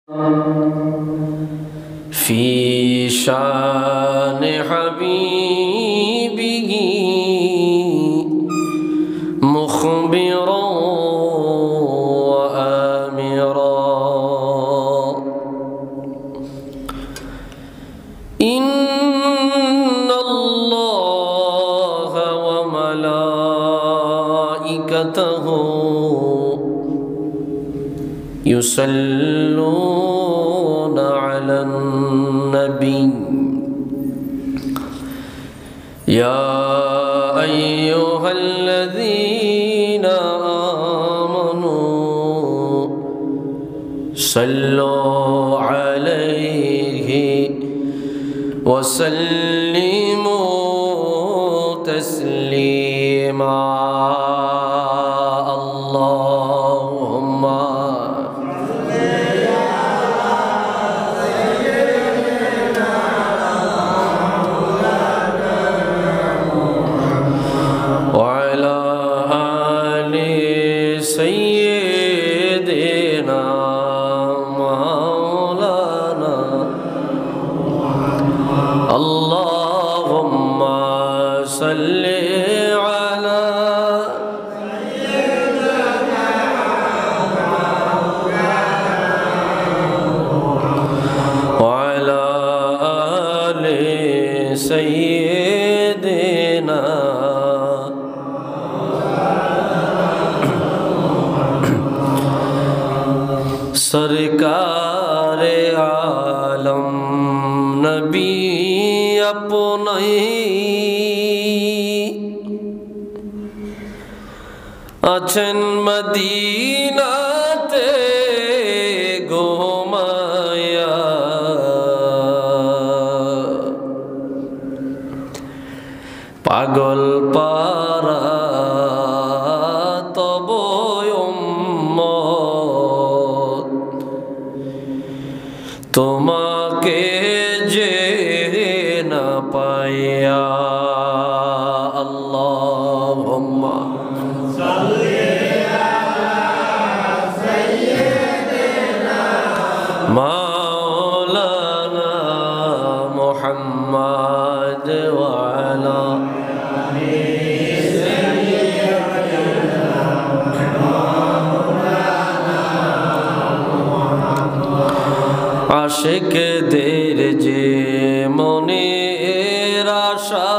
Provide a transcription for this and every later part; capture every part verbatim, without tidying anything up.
في शान हबीबिही मुखबिरा व आमिरा इन्नल्लाह व मलाइकतहु युसल्लूना अलन नबी या अय्युहल्लज़ीना आमनू सल्लू अलैहि वसल्लिमू तस्लीमा। अल्लाहुम्मा वअला आलि सय्यिदिना मौलाना अल्लाहुम्मा सल्लि अला वअला आलि सय्यिदिना सरकार आलम नबी अपने अचन मदीनाते घुमाया पागल पारा तब তোমাকে যে না পাইয়া আল্লাহুম্মা সাল্লি আলা সাইয়্যিদিনা মাওলানা মুহাম্মদ ওয়া আলা आशिकদের যে মনের আশা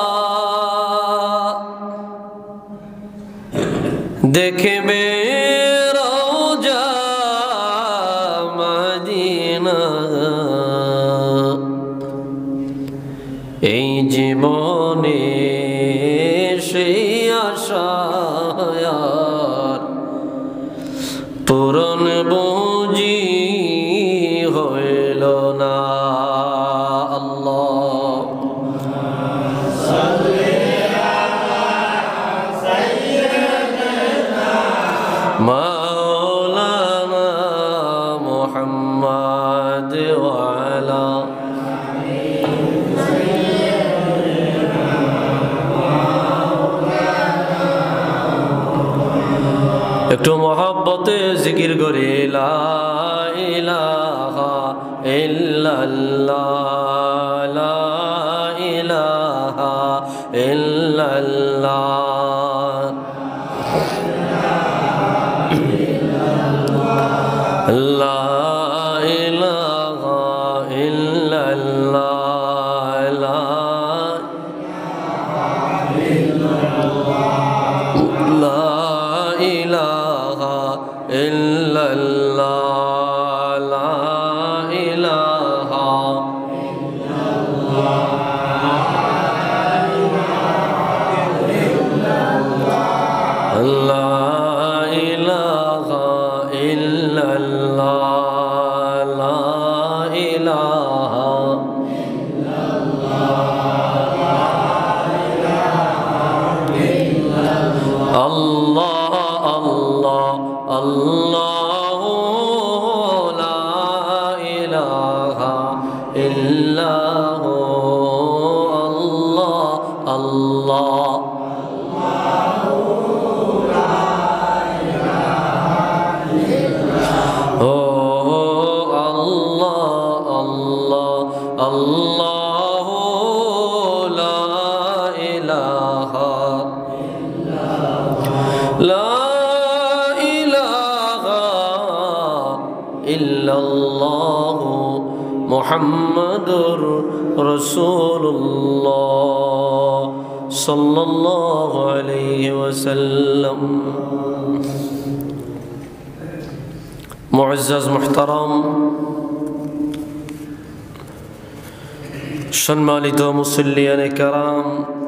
দেখবে রওজা মদিনা এই জীবনে সেই আশা পূরণ বুঝি হইল না। আল্লাহ সাল্লি আলা সাইয়্যিদিনা মাওলানা মুহাম্মদ ওয়া আলা একটু মহব্বতে জিকির করে লা ইলাহা ইল্লাল্লাহ লা ইলাহা ইল্লাল্লাহ লা ইলাহা ইল্লাল্লাহ লা ইলাহা ইল্লাল্লাহ লা ইলাহা আল্লাহু লা ইলাহা লা ইলাহা ইল্লাল্লাহু মুহাম্মাদুর রাসূলুল্লাহ সাল্লাল্লাহু আলাইহি ওয়াসাল্লাম। মুআজ্জাজ মুহতারাম, সম্মানিত মুসল্লিয়ানে কেরাম,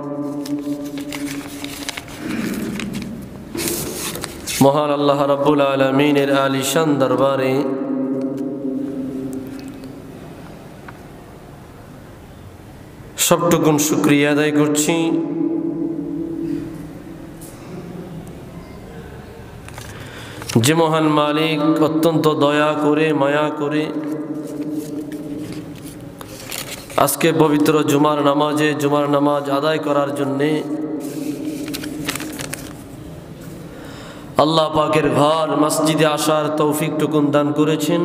মহান আল্লাহ রাব্বুল আলামিনের আলিশান দরবারে সবটুকুন শুকরিয়া আদায় করছি যে মহান মালিক অত্যন্ত দয়া করে মায়া করে আজকে পবিত্র জুমার নামাজে জুমার নামাজ আদায় করার জন্যে আল্লাহ পাকের ঘর মসজিদে আসার তৌফিক টুকুন দান করেছেন।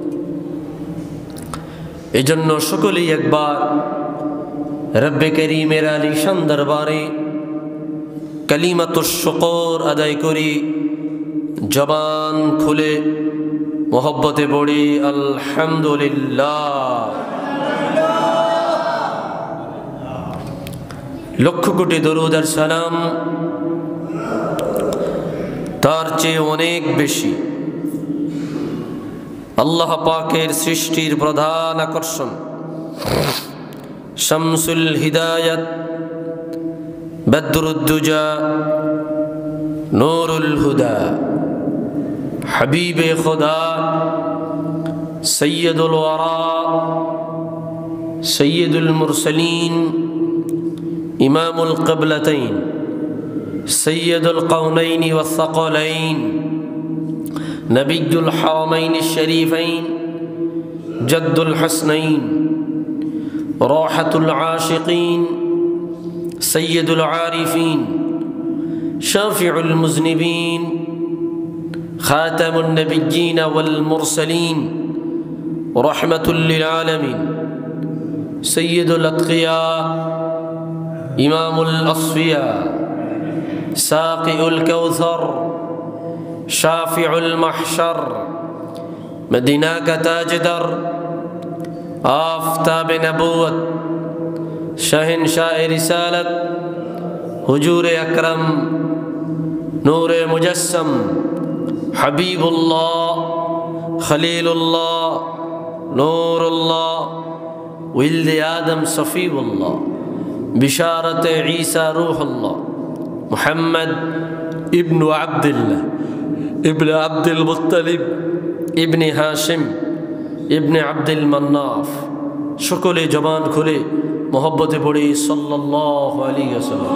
এজন্য সকলেই একবার রব্বে করিমের আলিশান দরবারে কালিমাতুশ শুকর আদায় করি, জবান খুলে মোহব্বতে পড়ি আলহামদুলিল্লাহ। লক্ষ কোটি দরুদ আর সালাম তার চেয়ে অনেক বেশি আল্লাহ পাকের সৃষ্টির প্রধান আকর্ষণ শামসুল হিদায়াত বদরুদ্দুজা নূরুল হুদা হাবিবে খুদা সৈয়দুল ওয়ারা সৈয়দুল মুরসলিন ইমামুল কিবলাতাইন সৈয়দুল কাউনাইন ওয়াস সাকালাইন নবিয়ুল হারামাইন শরীফাইন জাদ্দুল হাসনাইন রাহাতুল আশিকিন সৈয়দুল আরিফিন শাফিউল মুজনিবিন খাতামুন নবিয়্যিন ওয়াল মুরসালিন রাহমাতুল লিল আলামিন সৈয়দুল আতকিয়া ইমামুল আসফিয়া সাকিউল কাউসার শাফিউল মাহশার মদিনা কা তাজদার আফতাব নবুয়ত শাহিনশাহ রিসালত হুজুর আকরম নূরে মুজাসসম হাবিবুল্লাহ খলিলুল্লাহ নূরুল্লাহ উলদে আদম সফিউল্লাহ বিশারত ঈসা রূহুল্লাহ মুহাম্মদ ইবনু আব্দুল্লাহ ইবনে আব্দুল মুত্তালিব ইবনে হাশিম ইবনে আব্দুল মান্নাফ। সকলে জবান খুলে মোহব্বতে পড়ি সাল্লাল্লাহু আলাইহি ওয়াসাল্লাম।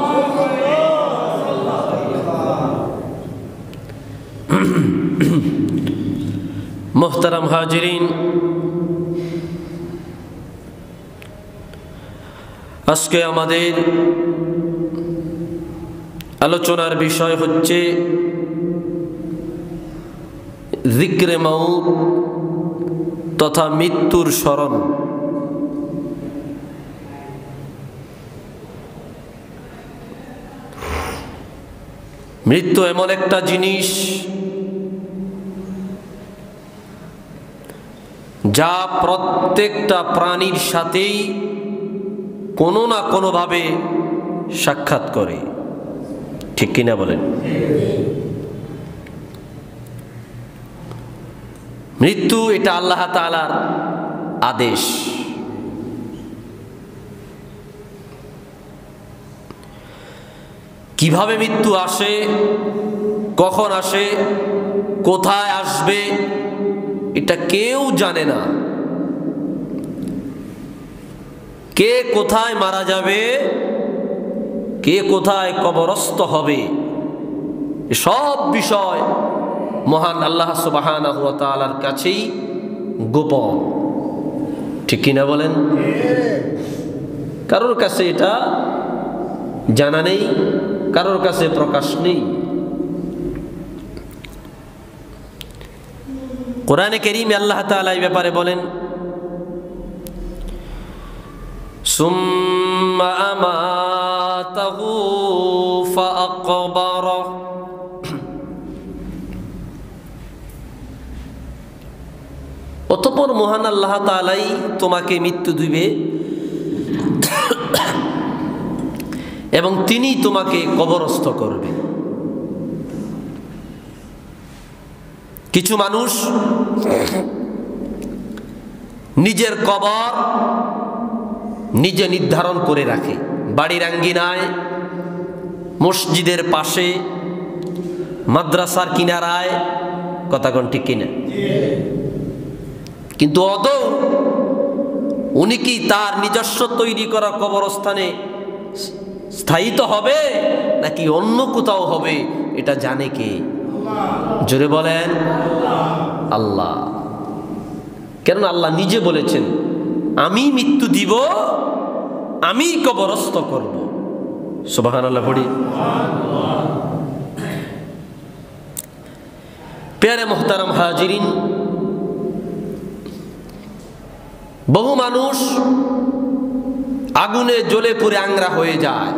মুহতারাম হাজিরিন, আজকে আমাদের আলোচনার বিষয় হচ্ছে যিকরে মাউত তথা মৃত্যুর স্মরণ। মৃত্যু এমন একটা জিনিস যা প্রত্যেকটা প্রাণীর সাথেই কোনো না কোনোভাবে সাক্ষাৎ করে, ঠিক কিনা বলেন? মৃত্যু এটা আল্লাহ তাআলার আদেশ। কিভাবে মৃত্যু আসে, কখন আসে, কোথায় আসবে, এটা কেউ জানে না। কে কোথায় মারা যাবে, কে কোথায় কবরস্থ হবে, সব বিষয় মহান আল্লাহ সুবহানাহু ওয়া তাআলার কাছেই গোপন, ঠিক কিনা বলেন? কারোর কাছে এটা জানা নেই, কারোর কাছে প্রকাশ নেই। কোরআনে কারীমে আল্লাহ তাআলা এই ব্যাপারে বলেন, সুম্মা আমাতাহু ফাআকবারা। অতঃপর মহান আল্লাহ তাআলাই তোমাকে মৃত্যু দিবে এবং তিনি তোমাকে কবরস্থ করবে। কিছু মানুষ নিজের কবর নিজে নির্ধারণ করে রাখে, বাড়ির আঙ্গিনায়, মসজিদের পাশে, মাদ্রাসার কিনারায়। কথা কোন ঠিক কিনা? কিন্তু আদৌ উনি কি তার নিজস্ব তৈরি করা কবরস্থানে স্থায়িত হবে নাকি অন্য কোথাও হবে এটা জানে কে? জোরে বলেন আল্লাহ। কেন? আল্লাহ নিজে বলেছেন আমি মৃত্যু দিব, আমি কবরস্থ করব। সুবহানাল্লাহ পড়ি। প্যারে মুহতারাম হাজিরিন, বহু মানুষ আগুনে জ্বলে পুড়ে আংরা হয়ে যায়।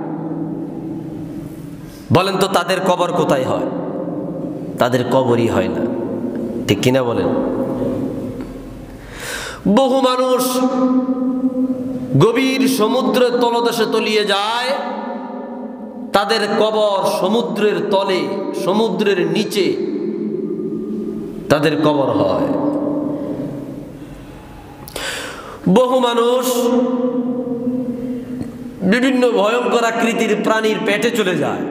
বলেন তো তাদের কবর কোথায় হয়? তাদের কবরই হয় না, ঠিক কিনা বলেন? বহু মানুষ গভীর সমুদ্রের তলদেশে তলিয়ে যায়, তাদের কবর সমুদ্রের তলে, সমুদ্রের নিচে তাদের কবর হয়। বহু মানুষ বিভিন্ন ভয়ঙ্কর আকৃতির প্রাণীর পেটে চলে যায়,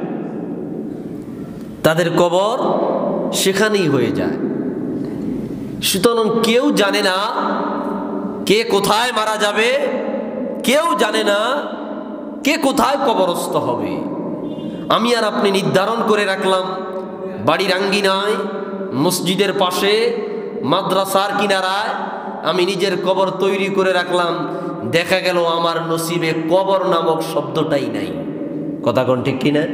তাদের কবর সেখানেই হয়ে যায়। সুতরাং কেউ জানে না কে কোথায় মারা যাবে, কেউ জানে না কে কোথায় কবরস্থ হবে। আমি আর আপনি নির্ধারণ করে রাখলাম বাড়ির আঙ্গিনায়, মসজিদের পাশে, মাদ্রাসার কিনারায় আমি নিজের কবর তৈরি করে রাখলাম। দেখা গেল আমার নসিবে কবর নামক শব্দটাই নাই। কথা কোন ঠিক কিনা?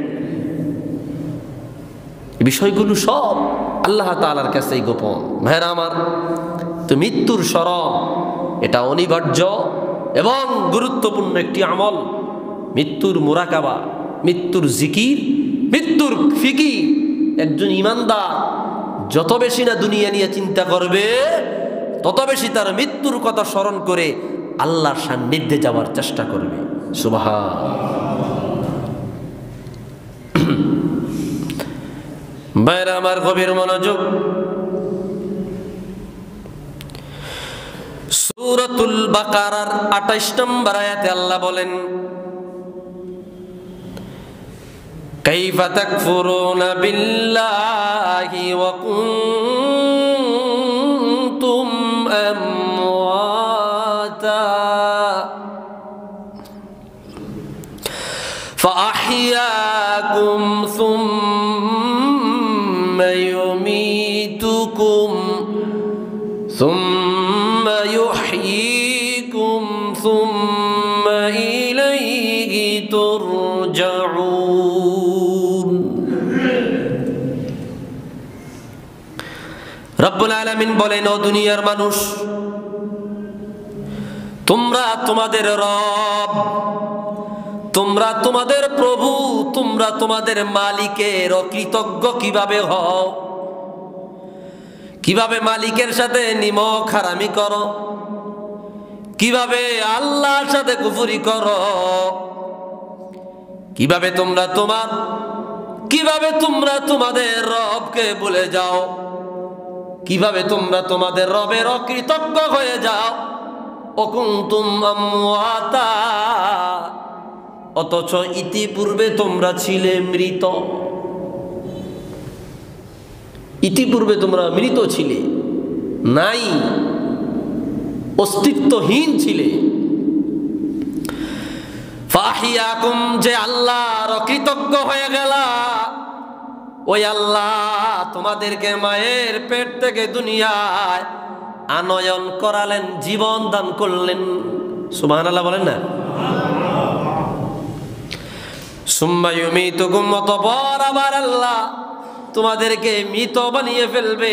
বিষয়গুলো সব আল্লাহ তাআলার কাছেই গোপন। ভাইরা আমার, তো মৃত্যুর স্মরণ এটা অনিবার্য এবং গুরুত্বপূর্ণ একটি আমল। মৃত্যুর মুরাকাবা, মৃত্যুর জিকির, মৃত্যুর ফিকির একজন ঈমানদার যত বেশি না দুনিয়া নিয়ে চিন্তা করবে, তত বেশি তার মৃত্যুর কথা স্মরণ করে আল্লাহর সান্নিধ্যে যাওয়ার চেষ্টা করবে। সুবহান। ভাইরা আমার, গভীর মনোযোগ। সূরাতুল বাকারার আটাইশ নম্বর আয়াতে আল্লাহ বলেন, কাইফা তাকফুরুনা বিল্লাহি ওয়া কুনতুম আমওয়াতা ফাআহইয়াকুম সুম্মা ইউমীতুকুম সুম্মা ইউহয়ীকুম সুম্মা ইলাইহি তুরজাউন। রব্বুল আলামিন বলেন, ও দুনিয়ার মানুষ, তোমরা তোমাদের রব, তোমরা তোমাদের প্রভু, তোমরা তোমাদের মালিকের অকৃতজ্ঞ কিভাবে হও? কিভাবে মালিকের সাথে নিমক হারামি করো? কিভাবে আল্লাহর সাথে কুফরি করো? কিভাবে তোমরা তোমার কিভাবে তোমরা তোমাদের রবকে ভুলে যাও? কিভাবে তোমরা তোমাদের রবের অকৃতজ্ঞ হয়ে যাও? অকুনতুম আমওয়াতা, অথচ ইতিপূর্বে তোমরা ছিলে মৃত। ইতিপূর্বে তোমরা মৃত ছিলে, নাই, অস্তিত্বহীন ছিলে। ফাহিয়াকুম, যে আল্লাহর অকৃতজ্ঞ হয়ে গেলা, ওই আল্লাহ তোমাদেরকে মায়ের পেট থেকে দুনিয়ায় আনয়ন করালেন, জীবন দান করলেন। সুবহানাল্লাহ বলেন না? সুম্মা ইউমীতুকুম, অতঃপর আবার আল্লাহ তোমাদেরকে মৃত বানিয়ে ফেলবে,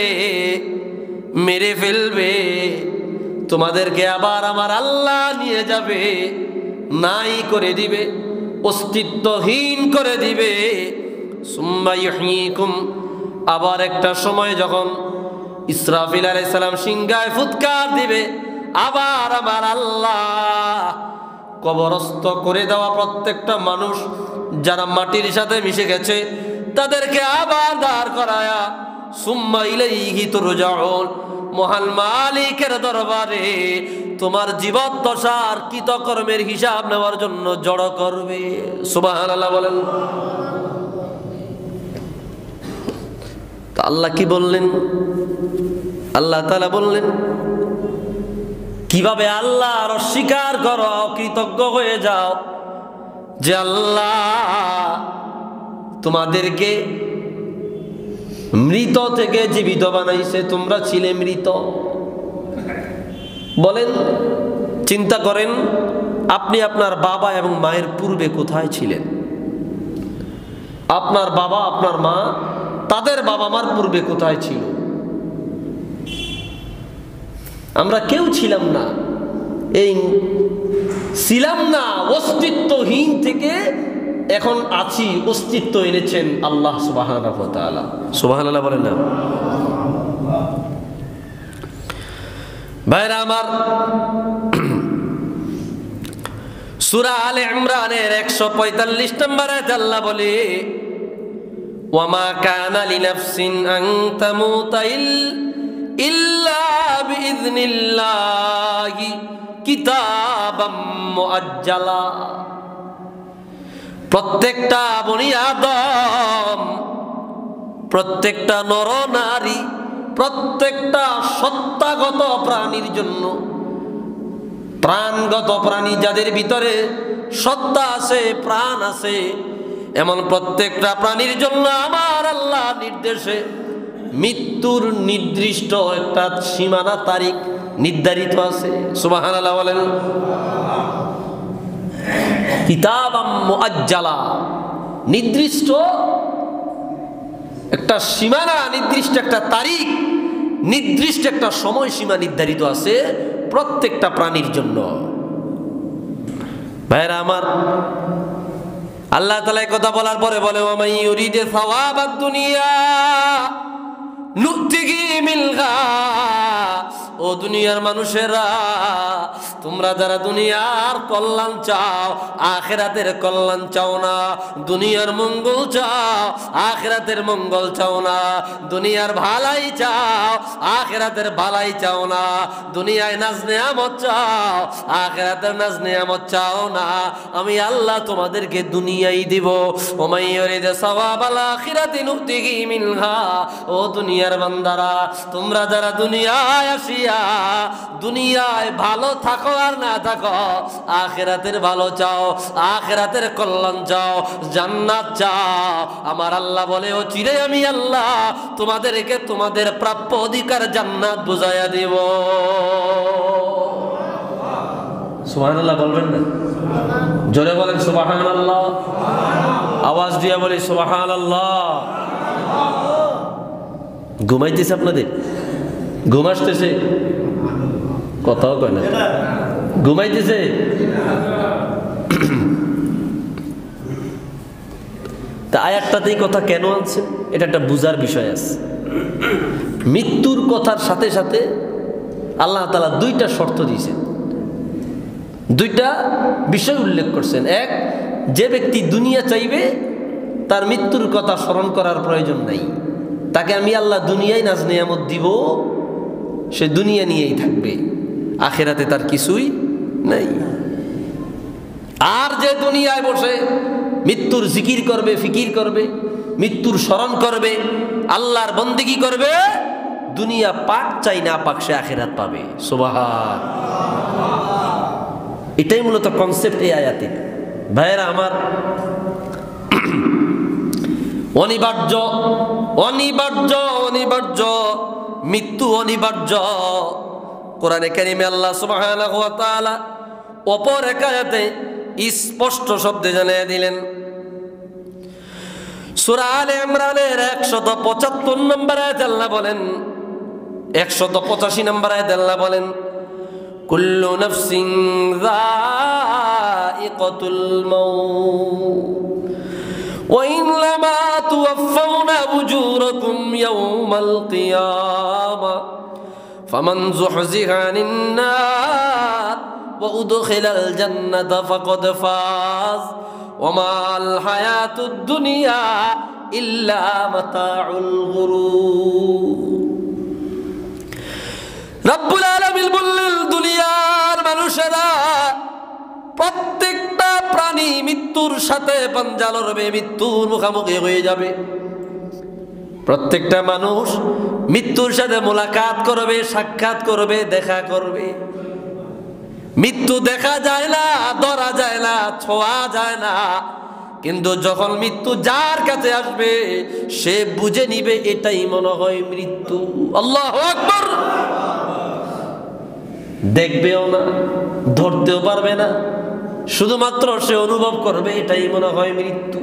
মেরে ফেলবে। তোমাদেরকে আবার আমার আল্লাহ নিয়ে যাবে, নাই করে দিবে, অস্তিত্বহীন করে দিবে। সুম্মা ইউহয়িকুম, আবার একটা সময় যখন ইসরাফিল আলাইহিস সালাম সিংহায় ফুৎকার দিবে, আবার আমার আল্লাহ কবরস্থ করে দেওয়া প্রত্যেকটা মানুষ যারা মাটির সাথে মিশে গেছে তাদেরকে আবার দাঁড় করায়া সুম্মা ইলাইহি তুরজাউন, মহান মালিকের দরবারে তোমার জীবদ্দশার কৃতকর্মের হিসাব নেওয়ার জন্য জড়ো করবে। সুবহানাল্লাহ বলেন। তো আল্লাহ কি বললেন? আল্লাহ তাআলা বললেন কিভাবে আল্লাহর অস্বীকার করো, কৃতজ্ঞ হয়ে যাও যে আল্লাহ তোমাদেরকে মৃত থেকে জীবিত বানাইছে, তোমরা ছিলে মৃত। বলেন, চিন্তা করেন, আপনি আপনার বাবা এবং মায়ের পূর্বে কোথায় ছিলেন? আপনার বাবা আপনার মা তাদের বাবা মার পূর্বে কোথায় ছিল? আমরা কেউ ছিলাম না, এই ছিলাম না অস্তিত্বহীন থেকে এখন আছি, অস্তিত্ব এনেছেন আল্লাহ সুবহানাহু ওয়া তাআলা। সুবহানাল্লাহ বলেন না? ভাইরা আমার, সূরা আলে ইমরানের একশো পঁয়তাল্লিশ নম্বর আয়াতে আল্লাহ বলে, ওয়ামা কানা লিনাফসিন আন তামুতা ইল্লা বিইذনিল্লাহি কিতাবাম মুআজ্জালা। প্রত্যেকটা বনি আদম, প্রত্যেকটা নর নারী, প্রত্যেকটা সত্তাগত প্রাণীর জন্য, প্রাণগত প্রাণী যাদের ভিতরে সত্তা আছে, প্রাণ আছে, এমন প্রত্যেকটা প্রাণীর জন্য আমার আল্লাহ নির্দেশে মৃত্যুর নির্দিষ্ট একটা সীমানা তারিখ নির্ধারিত আছে। সুবহানাল্লাহ বলেন। কিতাবাম মুআজ্জালা, নির্দিষ্ট একটা সীমানা, নির্দিষ্ট একটা তারিখ, নির্দিষ্ট একটা সময়সীমা নির্ধারিত আছে প্রত্যেকটা প্রাণীর জন্য। ভাইরা আমার, আল্লাহ তাআলা এই কথা বলার পরে বলে, ওয়া মান ইউরিদু সাওয়াবাদ দুনিয়া নুতিহি মিনহা। ও দুনিয়ার মানুষেরা, তোমরা যারা দুনিয়ার কল্যাণ চাও, আখিরাতের কল্যাণ চাও না, দুনিয়ার মঙ্গল চাও, আখিরাতের মঙ্গল চাও না, দুনিয়ার ভালাই চাও, আখিরাতের ভালাই চাও না, দুনিয়ায় নাজ নেয়ামত চাও, আখিরাতের নাজ নেয়ামত চাও না, আমি আল্লাহ তোমাদেরকে দুনিয়াই দিব। ওয়া মান ইউরিদু সাওয়াবাল আখিরাতি নুতিহি মিনহা। ও দুনিয়ার বান্দারা, তোমরা যারা দুনিয়ায় আসিয়া দুনিয়ায় ভালো থাকো আর না থাকো, আখিরাতের ভালো চাও, আখিরাতের কল্যাণ চাও, জান্নাত চাও, আমার আল্লাহ বলে ও চিরে আমি আল্লাহ তোমাদেরকে তোমাদের প্রাপ্য অধিকার জান্নাত বুঝাইয়া দেব। সুবহানাল্লাহ বলবেন না? জোরে বলেন সুবহানাল্লাহ, আওয়াজ দিয়ে বলি সুবহানাল্লাহ। ঘুমাইতেছে আপনাদের? ঘুম আসতেছে? কথাও কয় না, ঘুমাইতেছে? তা আয়াতটাতেই কথা কেন আনছে, এটা একটা বুঝার বিষয় আছে। মৃত্যুর কথার সাথে সাথে আল্লাহ তাআলা দুইটা শর্ত দিয়েছেন, দুইটা বিষয় উল্লেখ করছেন। এক, যে ব্যক্তি দুনিয়া চাইবে তার মৃত্যুর কথা স্মরণ করার প্রয়োজন নাই, তাকে আমি আল্লাহ দুনিয়ায় নাজ নিয়ামত দিব, সে দুনিয়া নিয়েই থাকবে, আখিরাতে তার কিছুই নাই। আর যে দুনিয়ায় বসে মৃত্যুর জিকির করবে, ফিকির করবে, মৃত্যুর স্মরণ করবে, আল্লাহর বন্দেগী করবে, দুনিয়া পাক চাই না পাক সে আখিরাত পাবে। সুবহান, এটাই মূলত কনসেপ্ট এই আয়াতে। ভাইয়েরা আমার, অনিবার্য অনিবার্য অনিবার্য মৃত্যু অনিবার্য। কোরআনে কারিমে আল্লাহ সুবহানাহু ওয়া তাআলা অপর এক আয়াতে স্পষ্ট শব্দে জানিয়ে দিলেন। সূরা আলে ইমরানের একশত পঁচাত্তর নম্বর আয়াতে আল্লাহ বলেন, একশত পঁচাশি নম্বর আয়াতে আল্লাহ বলেন, কুল্লু নাফসিন যায়িকাতুল মাউত ওয়া ইন্নামা তুওয়াফাউনা উজুরাকুম ইয়াওমাল কিয়ামাহ ফামান যুহজিহা আনিন নার ওয়া উদখিলাল জান্নাতা ফাকাদ ফাজ ওয়া মাল হায়াতুদ দুনিয়া ইল্লা মাতাউল গুরুর। রব্বুল আলামিন বললেন, দুনিয়ার মানুষেরা প্রত্যেকটা প্রাণী মৃত্যুর সাথে পাঞ্জা লড়বে, মৃত্যুর মুখোমুখি হয়ে যাবে। প্রত্যেকটা মানুষ মৃত্যুর সাথে মোলাকাত করবে, সাক্ষাৎ করবে, দেখা করবে। মৃত্যু দেখা যায় না, ধরা যায় না, ছোঁয়া যায় না, কিন্তু যখন মৃত্যু যার কাছে আসবে সে বুঝে নিবে এটাই মনে হয় মৃত্যু। আল্লাহু আকবার। দেখবেও না, ধরতেও পারবে না, শুধুমাত্র সে অনুভব করবে এটাই মনে হয় মৃত্যু।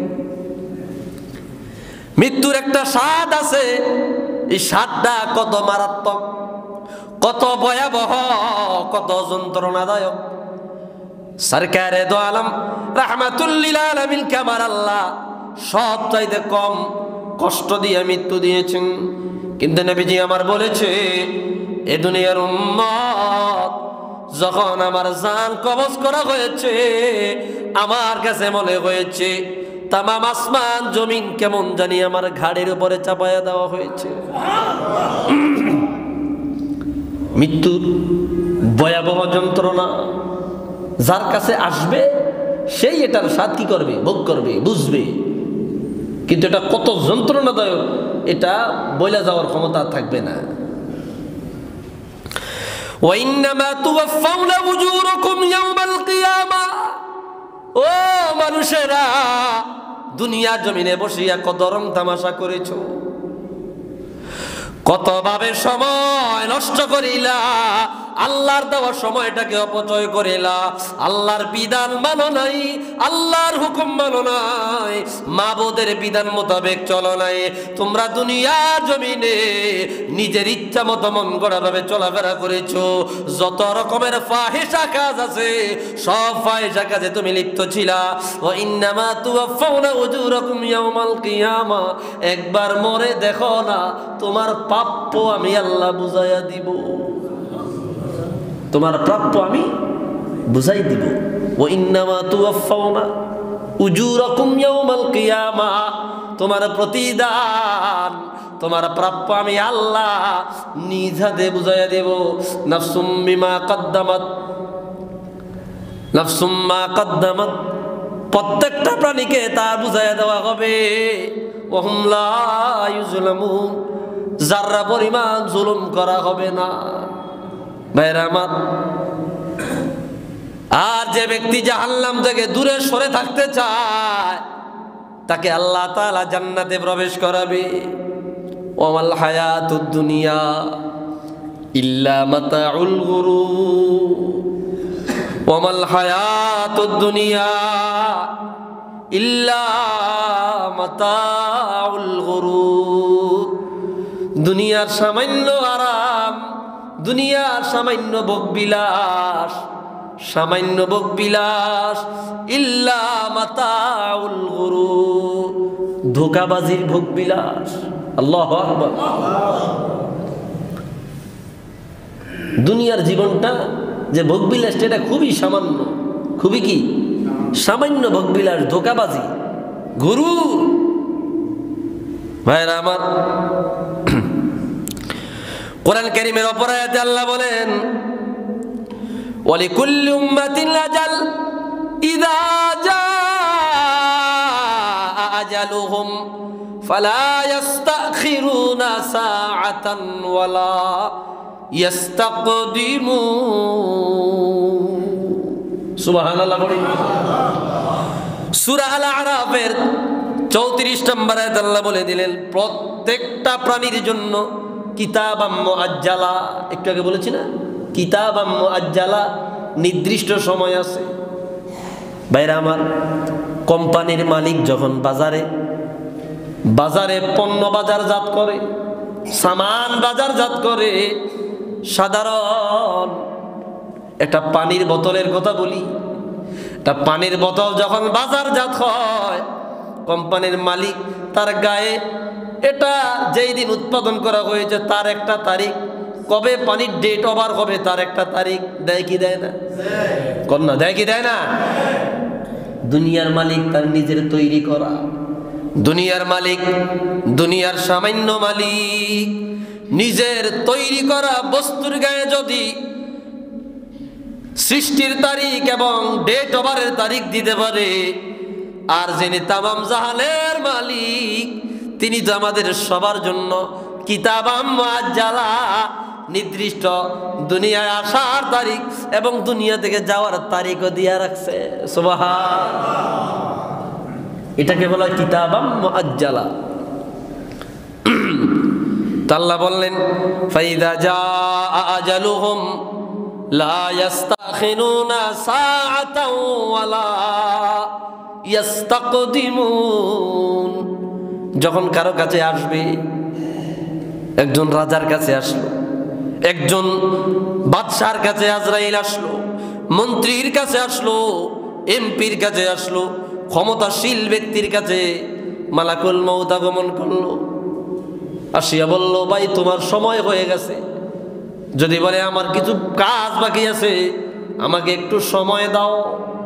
মৃত্যুর একটা স্বাদ আছে, এই স্বাদটা কত মারাত্মক, কত ভয়াবহ, কত যন্ত্রণাদায়ক। সরকারে দো আলম রাহমাতুল লিল আলামিন কামার আল্লাহ সব চাইতে কম কষ্ট দিয়ে মৃত্যু দিয়েছেন, কিন্তু নবীজি আমার বলেছে, এ দুনিয়ার উম্মত যখন আমার জান কবজ করা হয়েছে আমার কাছে মনে হয়েছে তামাম আসমান জমিন কেমন জানি আমার ঘাড়ের উপরে চাপায়া দেওয়া হয়েছে। মৃত্যুর ভয়াবহ যন্ত্রণা যার কাছে আসবে সেই এটার স্বাদ কি করবে, ভোগ করবে, বুঝবে। কিন্তু এটা কত যন্ত্রণাদায়ক এটা বইলা যাওয়ার ক্ষমতা থাকবে না। ওয়াইন্নামা তুওয়াফাউনা উজুরাকুম ইয়াওমাল কিয়ামা। ও মানুষেরা, দুনিয়া জমিনে বসিয়া কত রং তামাশা করেছো, কত ভাবে সময় নষ্ট করিলা, আল্লাহর দেওয়া সময়টাকে অপচয় করিলা, আল্লাহর বিধান মানো নাই, আল্লাহর হুকুম মানো নাই, মাবুদের বিধান মোতাবেক চলো নাই। তোমরা দুনিয়া জমিনে নিজের ইচ্ছা মতো মন গড়া ভাবে চলাফেরা করেছো। যত রকমের ফাহিশা কাজ আছে সব ফাহিশা কাজে তুমি লিপ্ত ছিলা। ওয়া ইন্নামা তুওয়াফাউনা উজুরাকুম ইয়াওমাল কিয়ামা। একবার মরে দেখো না, তোমার প্রাপ্য আমি আল্লাহ বুঝাইয়া দিব, তোমার প্রাপ্য আমি বুঝাই দিব। ওয়া ইন্নামা তুওয়াফাউনা উজুরাকুম ইয়াওমাল কিয়ামা। তোমার প্রতিদান, তোমার প্রাপ্য আমি আল্লাহ নিজ হাতে বুঝাইয়া দেব। নাফসুম বিমা কদ্দামাত, নাফসুম মা কদ্দামাত, প্রত্যেকটা প্রাণীকে তা বুঝাইয়া দেওয়া হবে। ওয়া হুম লা ইউজলামুন, যারা পরিমাণ জুলুম করা হবে না। ভাইরা আমার, আর যে ব্যক্তি জাহান্নাম থেকে দূরে সরে থাকতে চায় তাকে আল্লাহ তাআলা জান্নাতে প্রবেশ করাবে। ওয়ামাল হায়াতুদ দুনিয়া ইল্লা মাতাউল গুরুর। ওয়ামাল হায়াতুদ দুনিয়া ইল্লা মাতাউল গুরুর। দুনিয়ার সামান্য আরাম, দুনিয়ার সামান্য ভোগবিলাস, সামান্য ভোগবিলাস, ইল্লা মাতাউল গুরুর, ধোঁকাবাজির ভোগবিলাস। আল্লাহু আকবার। দুনিয়ার জীবনটা যে ভোগবিলাস এটা খুবই সামান্য, খুবই কি সামান্য ভোগবিলাস, ধোঁকাবাজি, গুরুর। ভাইরা আমার, কোরআন কারীমের অপর আয়াতে আল্লাহ বলেন, ওয়ালিকুল্লি উম্মাতিন আজাল ইযা জাআ আজালুহুম ফালা ইস্তাখিরুনা সাআতান ওয়ালা ইস্তাকদিমুন। সুবহানাল্লাহ। সূরা আল আরাফের চৌত্রিশ নম্বর আয়াতে আল্লাহ বলে দিলেন, প্রত্যেকটা প্রাণীর জন্য কিতাবাম মুআজ্জালা। একটু আগে বলেছি না, কিতাবাম মুআজ্জালা, নির্দিষ্ট সময় আছে। ভাইরা আমার, কোম্পানির মালিক যখন বাজারে বাজারে পণ্য বাজারজাত করে, সামান বাজারজাত করে, সাধারণ একটা পানির বোতলের কথা বলি, তা পানির বোতল যখন বাজারজাত হয়, কোম্পানির মালিক তার গায়ে এটা যেই দিন উৎপাদন করা হয়েছে তার একটা তারিখ, কবে পানির ডেট ওভার হবে তার একটা তারিখ দেয় কি দেয় না? কন্যা দেয় কি দেয় না? দুনিয়ার মালিক তার নিজের তৈরি করা, দুনিয়ার মালিক, দুনিয়ার সামান্য মালিক নিজের তৈরি করা বস্তুর গায়ে যদি সৃষ্টির তারিখ এবং ডেট ওভারের তারিখ দিতে পারে, আর যিনি তামাম জাহানের মালিক তিনি তো আমাদের সবার জন্য কিতাবাম মুআজ্জালা নির্দিষ্ট দুনিয়ায় আসার তারিখ এবং দুনিয়া থেকে যাওয়ার তারিখও দিয়া রাখছে। সুবহানাল্লাহ, এটাকে বলা হয় কিতাবাম মুআজ্জালা। আল্লাহ বললেন ফাইদা জাআ আজালুহুম লা ইস্তাখিনুনা সাআতাও ওয়ালা ইস্তাকদিমুন। যখন কারো কাছে আসবে, একজন রাজার কাছে আসলো, একজন বাদশার কাছে আজরাইল আসলো, মন্ত্রীর কাছে আসলো, এমপির কাছে আসলো, ক্ষমতাশীল ব্যক্তির কাছে মালাকুল মউত আগমন করলো, আসিয়া বলল ভাই তোমার সময় হয়ে গেছে। যদি বলে আমার কিছু কাজ বাকি আছে, আমাকে একটু সময় দাও,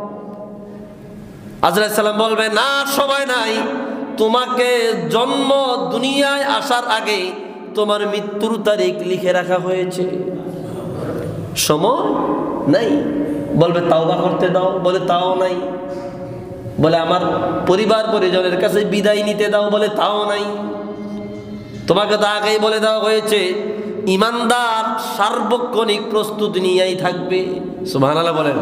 আজরাইল সালাম বলবে না সময় নাই, তোমাকে জন্ম দুনিয়ায় আসার আগে তোমার মৃত্যুর তারিখ লিখে রাখা হয়েছে, সময় নাই। বলবে তাওবা করতে দাও, বলে তাও নাই। বলে আমার পরিবার পরিজনের কাছে বিদায় নিতে দাও, বলে তাও নাই। তোমাকে তো আগেই বলে দেওয়া হয়েছে ইমানদার সার্বক্ষণিক প্রস্তুতি নিয়েই থাকবে। সুবহানাল্লাহ বলেন।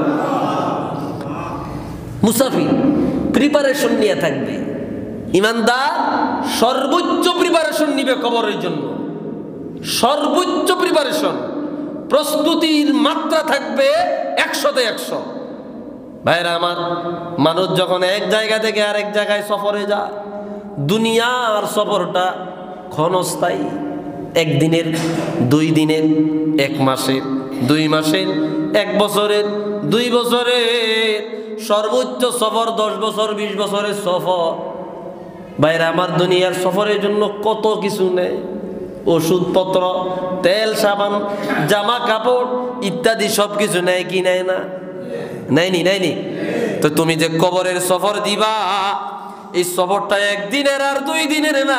মুসাফির প্রিপারেশন নিয়ে থাকবে, ইমানদার সর্বোচ্চ প্রিপারেশন নিবে কবরের জন্য, সর্বোচ্চ প্রিপারেশন, প্রস্তুতির মাত্রা থাকবে একশোতে একশো। ভাইরা আমার, মানুষ যখন এক জায়গা থেকে আরেক জায়গায় সফরে যায়, দুনিয়ার সফরটা ক্ষণস্থায়ী, একদিনের, দুই দিনের, এক মাসের, দুই মাসের, এক বছরের, দুই বছরের, সর্বোচ্চ সফর দশ বছর, বিশ বছরের সফর। ভাইরা আমার, দুনিয়ার সফরের জন্য কত কিছু নেয়, ওষুধপত্র, তেল, সাবান, জামা কাপড় ইত্যাদি সব কিছু নেয় কি নেয় না? নেয়নি, নেয়নি। তো তুমি যে কবরের সফর দিবা, এই সফরটা একদিনের আর দুই দিনের না,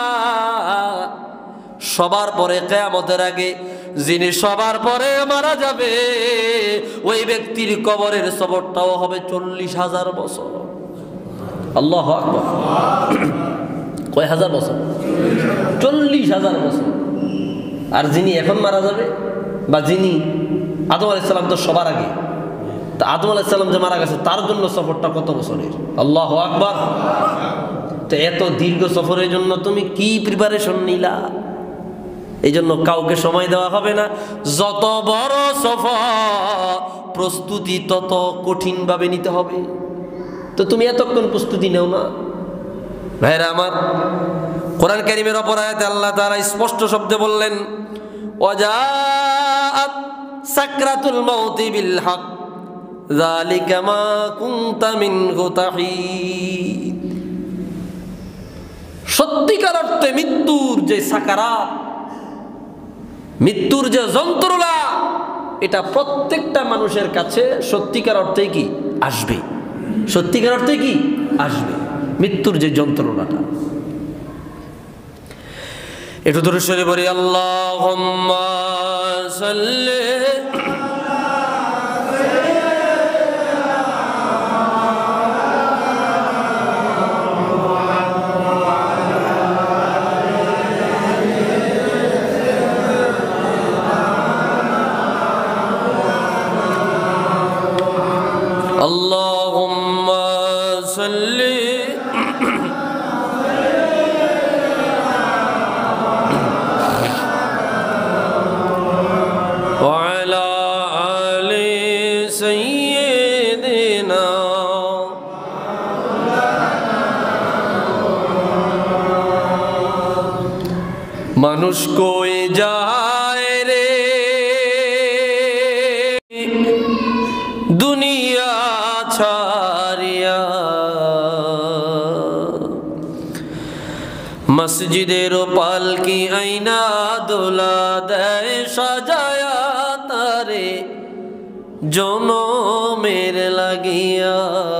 সবার পরে কিয়ামতের আগে যিনি সবার পরে মারা যাবে ওই ব্যক্তির কবরের সফরটাও হবে চল্লিশ হাজার বছর। আল্লাহু আকবার। কয় হাজার বছর? চল্লিশ হাজার বছর। আর যিনি এখন মারা যাবে, বা যিনি আদম আলাইহিস সালাম তো সবার আগে, তা আদম আলাইহিস সালাম যে মারা গেছে তার জন্য সফরটা কত বছরের? আল্লাহু আকবার। তো এত দীর্ঘ সফরের জন্য তুমি কি প্রিপারেশন নিলা? এই জন্য কাউকে সময় দেওয়া হবে না। যত বড় সফর, প্রস্তুতি তত কঠিন ভাবে নিতে হবে। তো তুমি এতক্ষণ প্রস্তুতি নেও না। ভাইরা আমার, কোরআন কারীমের অপর আয়াতে আল্লাহ তাআলা স্পষ্ট শব্দে বললেন ওয়াজাআত সাকরাতুল মাউতি বিল হক যালিকা মা কুনতা মিনহু তাহিদ। সত্যিকার অর্থে মৃত্যুর যে সাকারাত, মৃত্যুর যে যন্ত্রণা, এটা প্রত্যেকটা মানুষের কাছে সত্যিকার অর্থে কি আসবে, সত্যিকার অর্থে কি আসবে, মৃত্যুর যে যন্ত্রণাটা। একটু দূরে সরে বলি আল্লাহুম্মা সাল্লি اللهم صل وعلى آل سيدنا মানুষ কই যায় রে দুনিয়া ছাড় মসজিদের পালকি আইনা দোলা দেয় সাজায়া তারে জনমের লাগিয়া।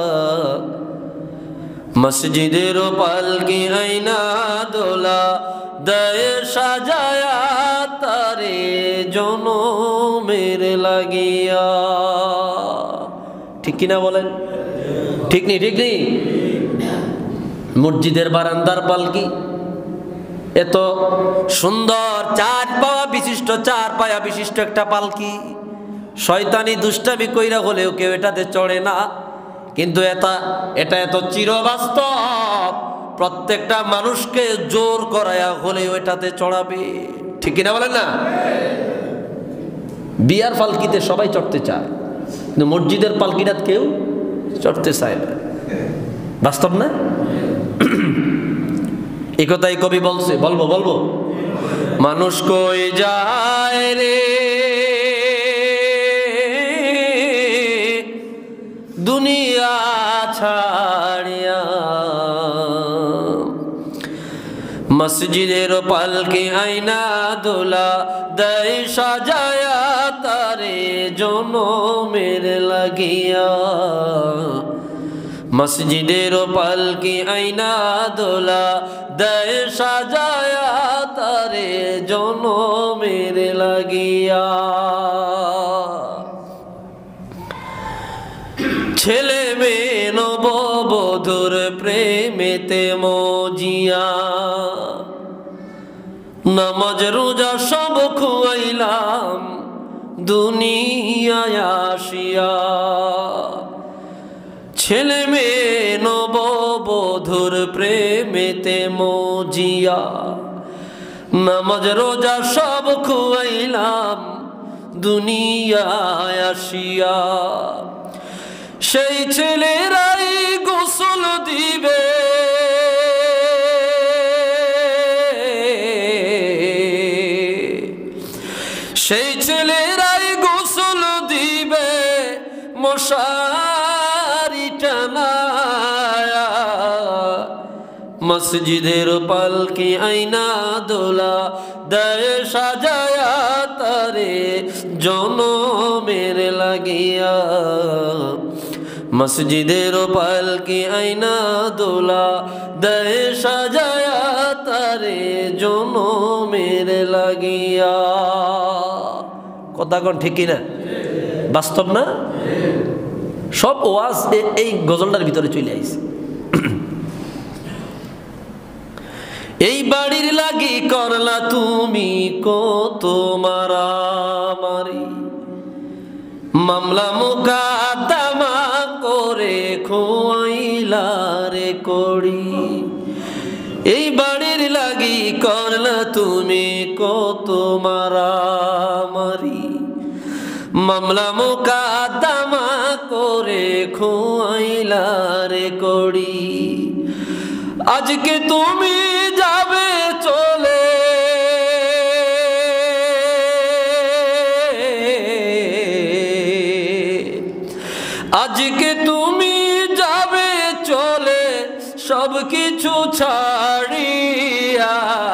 মসজিদের পালকি আইনা দোলা দেয় সাজায়া তারে জনমের লাগিয়া। ঠিক কিনা বলেন? ঠিক নেই? ঠিক নেই? মসজিদের বারান্দার পালকি এত সুন্দর, চার পায়া বিশিষ্ট, চার পায়া বিশিষ্ট একটা পালকি। শয়তানি দুষ্টামি কইরা হলেও কেউ এটাতে চড়ে না, কিন্তু এটা এটা এত চিরবাস্তব, প্রত্যেকটা মানুষকে জোর করায়া হলেও এটাতে চড়াবে। ঠিক কিনা বলেন না? বিয়ার পালকিতে সবাই চড়তে চায়, কিন্তু মসজিদের পালকিটা কেউ চড়তে চায় না। বাস্তব না? এই কথাই কবি বলছে, বলবো বলবো মানুষ কই যায় রে দুনিয়া ছাড়িয়া, মসজিদের পালকি আইনা দোলা দেয় সাজায়া তারে জনমের লাগিয়া। মসজিদের পালকি আইনা দোলা দেয় সাজায়া তারে জনমের লাগিয়া। ছেলে মেয়ে নববধূর প্রেমেতে মজিয়া, নামাজ রোজা সব খুয়াইলাম দুনিয়ায় আসিয়া। ছেলে মেয়ে নববধূর প্রেমেতে মজিয়া, নামাজ রোজা সব খুয়াইলাম দুনিয়ায় আসিয়া। সেই ছেলেরাই গোসল দিবে সেই ছেলেরাই গোসল দিবে মশারি টানায়া। মসজিদের পালকি আইনা দোলা দেয় সাজায়া তারে জনমের লাগিয়া। মসজিদের পালকি আইনা দোলা দেয় সাজায়া তারে জনমের লাগিয়া। কথা কোন ঠিক কিনা? বাস্তব না? সব ওয়াজ এই গজলটার ভিতরে চলে আইছে। এই বাড়ির লাগি করলা তুমি কত মারামারি, মামলা মুকাদ্দমা করে খোয়াইলা রে কড়ি। এই বাড়ির লাগি করলা তুমি কত মারামারি, মামলা মুকাদ্দমা করে খোয়াইলা রে কড়ি। আজকে তুমি যাবে চলে, আজকে তুমি যাবে চলে সব কিছু ছাড়িয়া।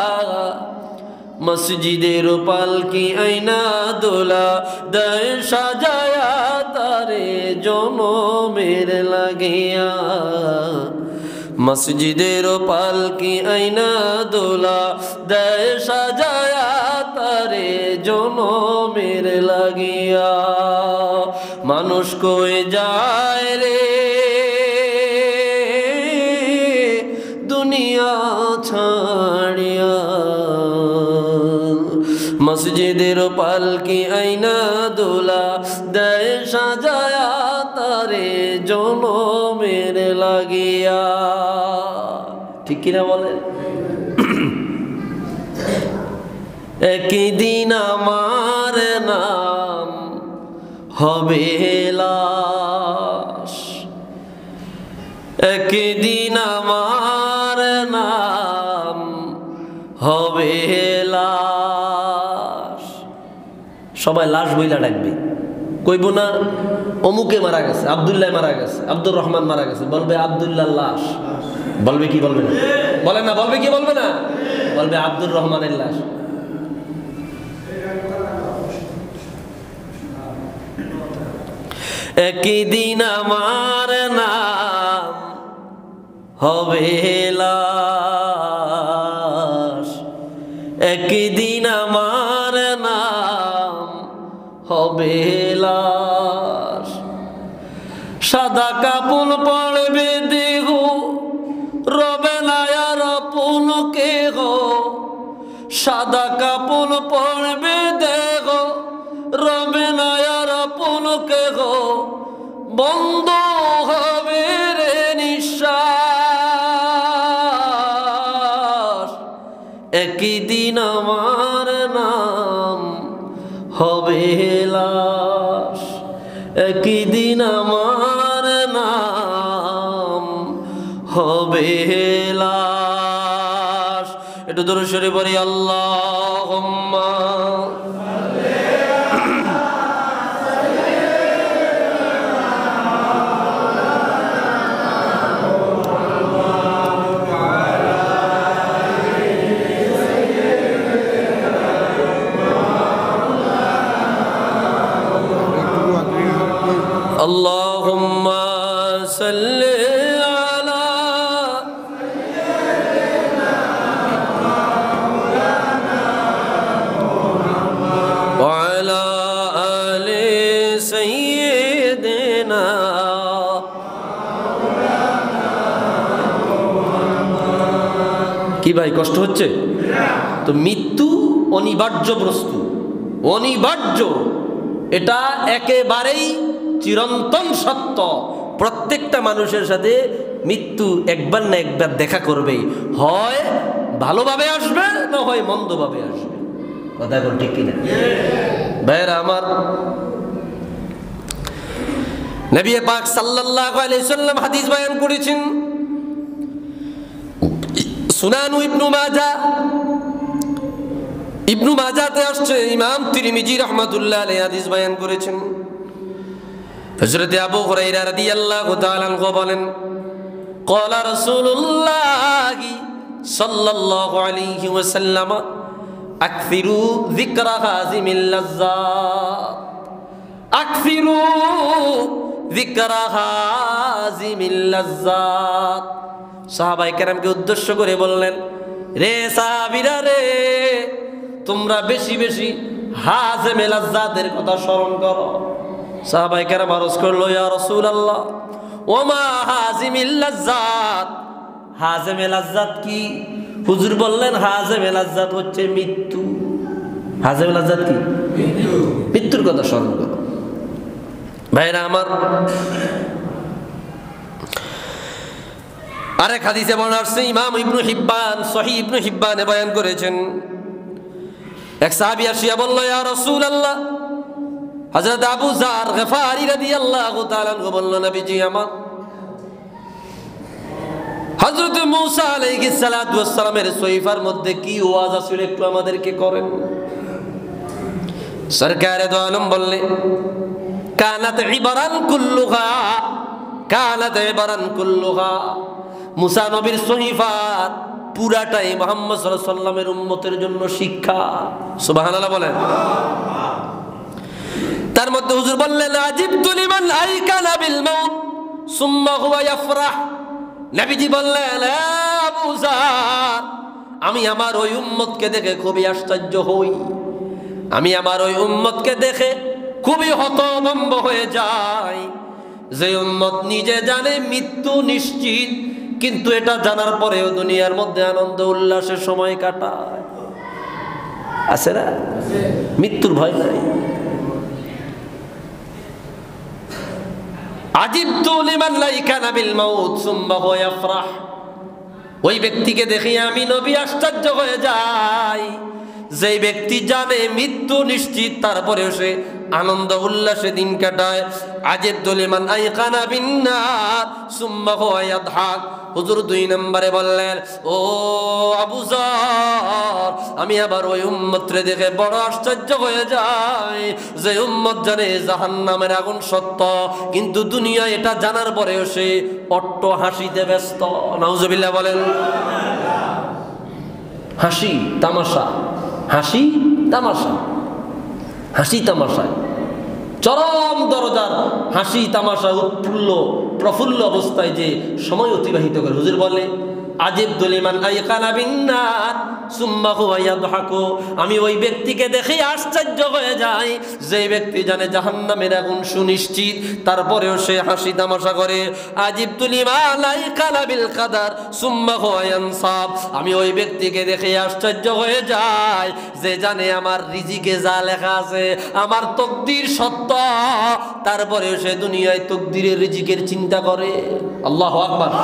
মসজিদের পালকি আইনা দোলা দেয় সাজায়া তারে জনমের লাগিয়া। মসজিদের পালকি আইনা দোলা দেয় সাজায়া তারে জনমের লাগিয়া। মানুষ কই যায় রে দুনিয়া ছাড়িয়া, মসজিদের পালকি আইনা দোলা দেয় সাজায়া তারে জনমের লাগিয়া। ঠিক কিনা বলে? একদিন আমার নাম হবে লাশ, একদিন আমার নাম হবে লাশ। সবাই লাশ বইলা ডাকবে, কইব না অমুকে মারা গেছে, আব্দুল্লাহ মারা গেছে, আব্দুর রহমান মারা গেছে, বলবে আব্দুল্লাহ লাশ। বলবে কি বলবে না? বলে না? বলবে কি বলবে না? বলবে আব্দুর রহমানের লাশ। একই দিন আমার নাম হবে লাশ, একই দিন আমার নাম হবে লাশ। সাদা কাপড় পড়বে দেহ, রবে না আর আপন কেহ। সাদা কাপড় পড়বে দেহ, রবে না আর আপন কেহ। বন্ধ হবে রে নিঃশ্বাস, একই দিন আমার নাম হবে লাশ, একই দিন আমার নাম হবে লাশ। একটু দরুদ শরীফ পড়ি, আল্লাহুম্মা اللهم صل على وعلى آل سيدنا। কি ভাই কষ্ট হচ্ছে তো? মৃত্যু অনিবার্য বস্তু, অনিবার্য, এটা একেবারেই চিরন্তন সত্য। প্রত্যেকটা মানুষের সাথে মৃত্যু একবার না একবার দেখা করবে, হয় ভালোভাবে আসবে না হয় মন্দভাবে আসবে। কথা বল ঠিক কিনা ভাইরা আমার? নবী পাক সাল্লাল্লাহু আলাইহি সাল্লাম হাদিস বয়ান করেছেন, সুনান ইবনু মাজাহ, ইবনু মাজাহতে আসছে, ইমাম তিরমিজি রাহমাতুল্লাহ আলাইহি হাদিস বয়ান করেছেন। হযরত আবু হুরায়রা রাদিয়াল্লাহু তাআলা আনহু বলেন, ক্বালা রাসূলুল্লাহ সাল্লাল্লাহু আলাইহি ওয়াসাল্লাম আকসিরু যিকরা হাযিমিল লাজ্জাত, আকসিরু যিকরা হাযিমিল লাজ্জাত। সাহাবায়ে কেরামকে উদ্দেশ্য করে বললেন, রে সাহাবীরা রে, তোমরা বেশি বেশি হাযিমিল লাজ্জাতের কথা স্মরণ করো। সাহাবায়ে কেরাম আরজ করলো, ইয়া রাসূলুল্লাহ ওমা হাযিমিল লাজ্জাত, হাযিমিল লাজ্জাত কি? হুজুর বললেন, হাযিমিল লাজ্জাত হচ্ছে মৃত্যু। হাযিমিল লাজ্জাত কি? মৃত্যু। মৃত্যুর কথা স্মরণ করো। ভাইরা আমার, আরেক হাদিসে বর্ণনা আছে, ইমাম ইবনু হিব্বান সহিহ ইবনু হিব্বানে বয়ান করেছেন, এক সাহাবী আসিয়া বলল, ইয়া রাসূলুল্লাহ, হযরত আবু যার গফারি রাদিয়াল্লাহু তাআলা আনহু বলল, নবীজি আমার, হযরত মূসা আলাইহিস সালাতু ওয়াস সালামের সহিফার মধ্যে কি ওয়াজ আছে একটু আমাদেরকে করেন। সরকারে দো আলম বললে, কানাত ইবরান কুল্লুহা, কানাত ইবরান কুল্লুহা। মূসা নবীর সহিফার পুরাটাই মুহাম্মদ সাল্লাল্লাহু আলাইহি সাল্লামের উম্মতের জন্য শিক্ষা। সুবহানাল্লাহ বলেন। তার মধ্যে হুজুর বললেন, আজিবতু লিমান আইকানা বিল মাউত সুম্মা হুয়া ইয়াফরাহ। নবীজি বললেন, আবু যার, আমি আমার ওই উম্মতকে দেখে খুবই আশ্চর্য হই, আমি আমার ওই উম্মতকে দেখে খুবই হতভম্ব হয়ে যাই, যে উম্মত নিজে জানে মৃত্যু নিশ্চিত, কিন্তু এটা জানার পরেও দুনিয়ার মধ্যে আনন্দ উল্লাসের সময় কাটায়। আছে না? মৃত্যুর ভয় নাই। আজিবতু লিমান লা ইয়াকানা বিল মাউত সুম্মা হুয়া ইয়াফরাহ। ওই ব্যক্তিকে দেখে আমি নবী আশ্চর্য হয়ে যাই, যে ব্যক্তি জানে মৃত্যু নিশ্চিত তারপরেও সে আনন্দ উল্লাসে দিন কাটায়। আজিবতু লিমান আইকানা বিন নার সুম্মা হুয়া ইয়াদহাক। হুজুর দুই নম্বরে বললেন, ও আবু যার, আমি আবার ওই উম্মতরে দেখে বড় আশ্চর্য হয়ে যাই, যে উম্মত জানে জাহান্নামের আগুন সত্য, কিন্তু দুনিয়া এটা জানার পরেও সে অট্ট হাসিতে ব্যস্ত। নাউজুবিল্লাহ বলেন। হাসি তামাশা, হাসি তামাশা, হাসি তামাশায় চরম দরজার হাসি তামাশা উৎফুল্ল প্রফুল্ল অবস্থায় যে সময় অতিবাহিত করে। হুজুর বলে আজিবতু লিমান আইকানা বিন্নার সুম্মা হুয়া ইয়াদহাকু, আমি ওই ব্যক্তিকে দেখে আশ্চর্য হয়ে যাই যে ব্যক্তি জানে জাহান্নামের আগুন সুনিশ্চিত, তারপরেও সে হাসি তামাশা করে। আজিবতু লিমান আইকানা বিল কাদার সুম্মা হুয়া ইয়ানসাব, আমি ওই ব্যক্তিকে দেখে আশ্চর্য হয়ে যাই যে জানে আমার রিজিকে যা লেখা আছে, আমার তকদির সত্য, তারপরেও সে দুনিয়ায় তকদিরের রিজিকের চিন্তা করে। আল্লাহু আকবার।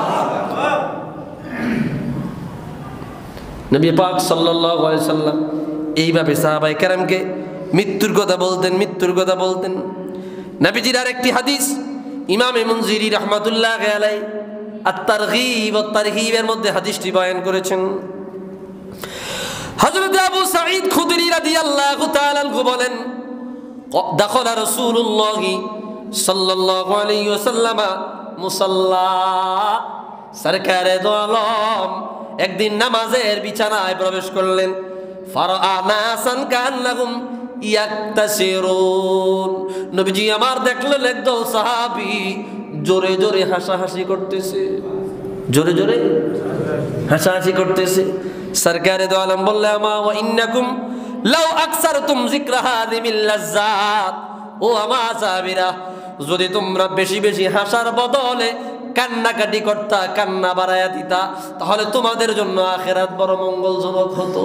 নবী পাক সাল্লাল্লাহু আলাইহি সাল্লাম এইভাবে সাহাবায়ে কেরামকে মৃত্যুর কথা বলতেন, মৃত্যুর কথা বলতেন। নবীজির আরেকটি হাদিস ইমাম মুনজিরি রাহমাতুল্লাহি আলাইহি আত-তারগীব ওয়া তারহিবের মধ্যে হাদিসটি বয়ান করেছেন। হযরত আবু সাঈদ খুদরি রাদিয়াল্লাহু তাআলা আনহু বলেন, দাখালা রাসূলুল্লাহ সাল্লাল্লাহু আলাইহি ওয়াসাল্লাম মুসাল্লা, সরকারে দো আলম একদিন নামাজের বিছানায় প্রবেশ করলেন। ফারাআ নাসান কান্নাহুম ইয়াকতাসিরুন, নবীজি আমার দেখলেন একদল সাহাবী জোরে জোরে হাসাহাসি করতেছে, জোরে জোরে হাসাহাসি করতেছে। সরকারে দো আলম বললেন, আমা ওয়া ইন্নাকুম লাউ আকসারতুম যিকরা হাযিমিল লাজ্জাত, ও আমার সাহাবীরা, যদি তোমরা বেশি বেশি হাসার বদলে কান্নাকাটি করতা, কান্না বাড়ায়া দিতা, তাহলে তোমাদের জন্য আখিরাত বড় মঙ্গলজনক হতো।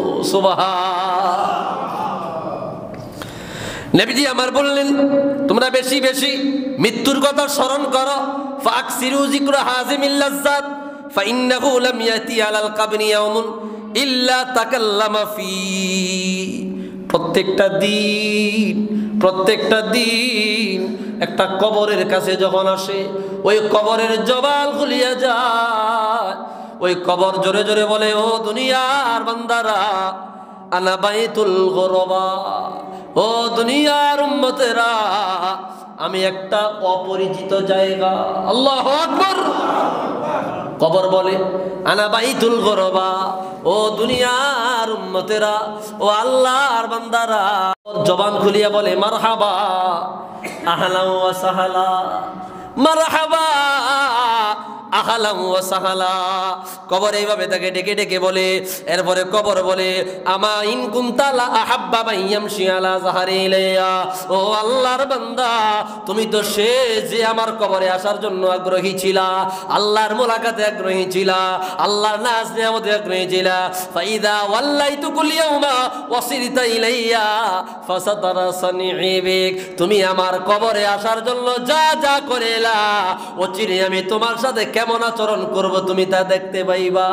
সুবহান। নবীজি আমার বললেন, তোমরা বেশি বেশি মৃত্যুর কথা স্মরণ করো। ফাকসিরু যিকরা হাযিমিল লাজ্জাত ফাইন্নাহু লাম ইয়াতি আলাল কবরি ইয়াউমুন ইল্লা তাকাল্লামা ফি, প্রত্যেকটা দিন প্রত্যেকটা দিন একটা কবরের কাছে যখন আসে, ওই কবরের জবাল খুলিয়া যায়, ওই কবর জোরে জোরে বলে, ও দুনিয়ার বান্দারা, আনা বাইতুল গুরবা, ও দুনিয়ার উম্মতেরা, আমি একটা অপরিচিত জায়গা। আল্লাহু আকবার। কবর বলে, আনা বাইতুল গুরবা, ও দুনিয়ার উম্মতেরা, ও আল্লাহর বান্দারা। জবান খুলিয়া বলে, মারহাবা, আহলান ওয়া সাহলা, মারহাবা, আহলান ওয়া সাহলা। কবর এইভাবে তাকে ডেকে ডেকে বলে। এরপরে কবর বলে, আমা ইন কুনতা লা আহাব্বা মান ইয়ামশি আলা যাহরি ইলাইয়া, ও আল্লাহর বান্দা, তুমি তো সে যে আমার কবরে আসার জন্য আগ্রহী ছিলা, আল্লাহর মুলাকাতে আগ্রহী ছিলা, আল্লাহর নাজ নিয়ামতে আগ্রহী ছিলা। ফাইদা ওয়াল্লাইতুকুল ইয়াউমা ওয়াসিরতা ইলাইয়া ফাসাতারা সানিবিক, তুমি আমার কবরে আসার জন্য যা যা করেলা, অচিরে আমি তোমার সাথে কেমন আচরণ করব তুমি তা দেখতে পাইবা।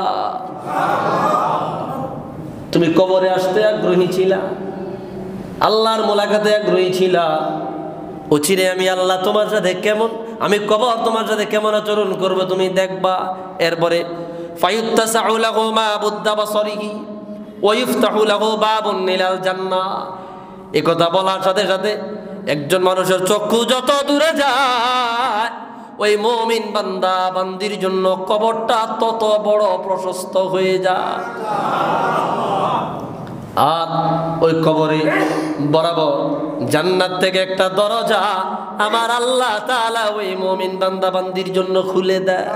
তুমি কবরে আসতে আগ্রহী ছিলা, আল্লাহর মুলাকাতে আগ্রহী ছিলা, অচিরে আমি আল্লাহ তোমার সাথে কেমন, আমি কবর তোমার সাথে কেমন আচরণ করব তুমি দেখবা। এরপরে ফায়ুত্তাসাউ লাহু মা বুদ্দা বাসরিহি ওয়া ইফতাহু লাহু বাবুন ইলাল জান্নাহ। এই কথা বলার সাথে সাথে একজন মানুষের চক্ষু যত দূরে যায়, ওই মুমিন বান্দা বান্দির জন্য কবরটা তত বড় প্রশস্ত হয়ে যায়। আর ওই কবরে বরাবর জান্নাত থেকে একটা দরজা আমার আল্লাহ তাআলা ওই মুমিন বান্দা বান্দির জন্য খুলে দেয়।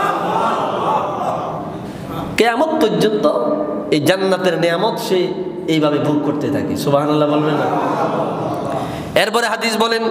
কিয়ামত পর্যন্ত এই জান্নাতের নিয়ামত সে এইভাবে ভোগ করতে থাকে। সুবহানাল্লাহ বলবেন না? এরপরে হাদিস বলেন,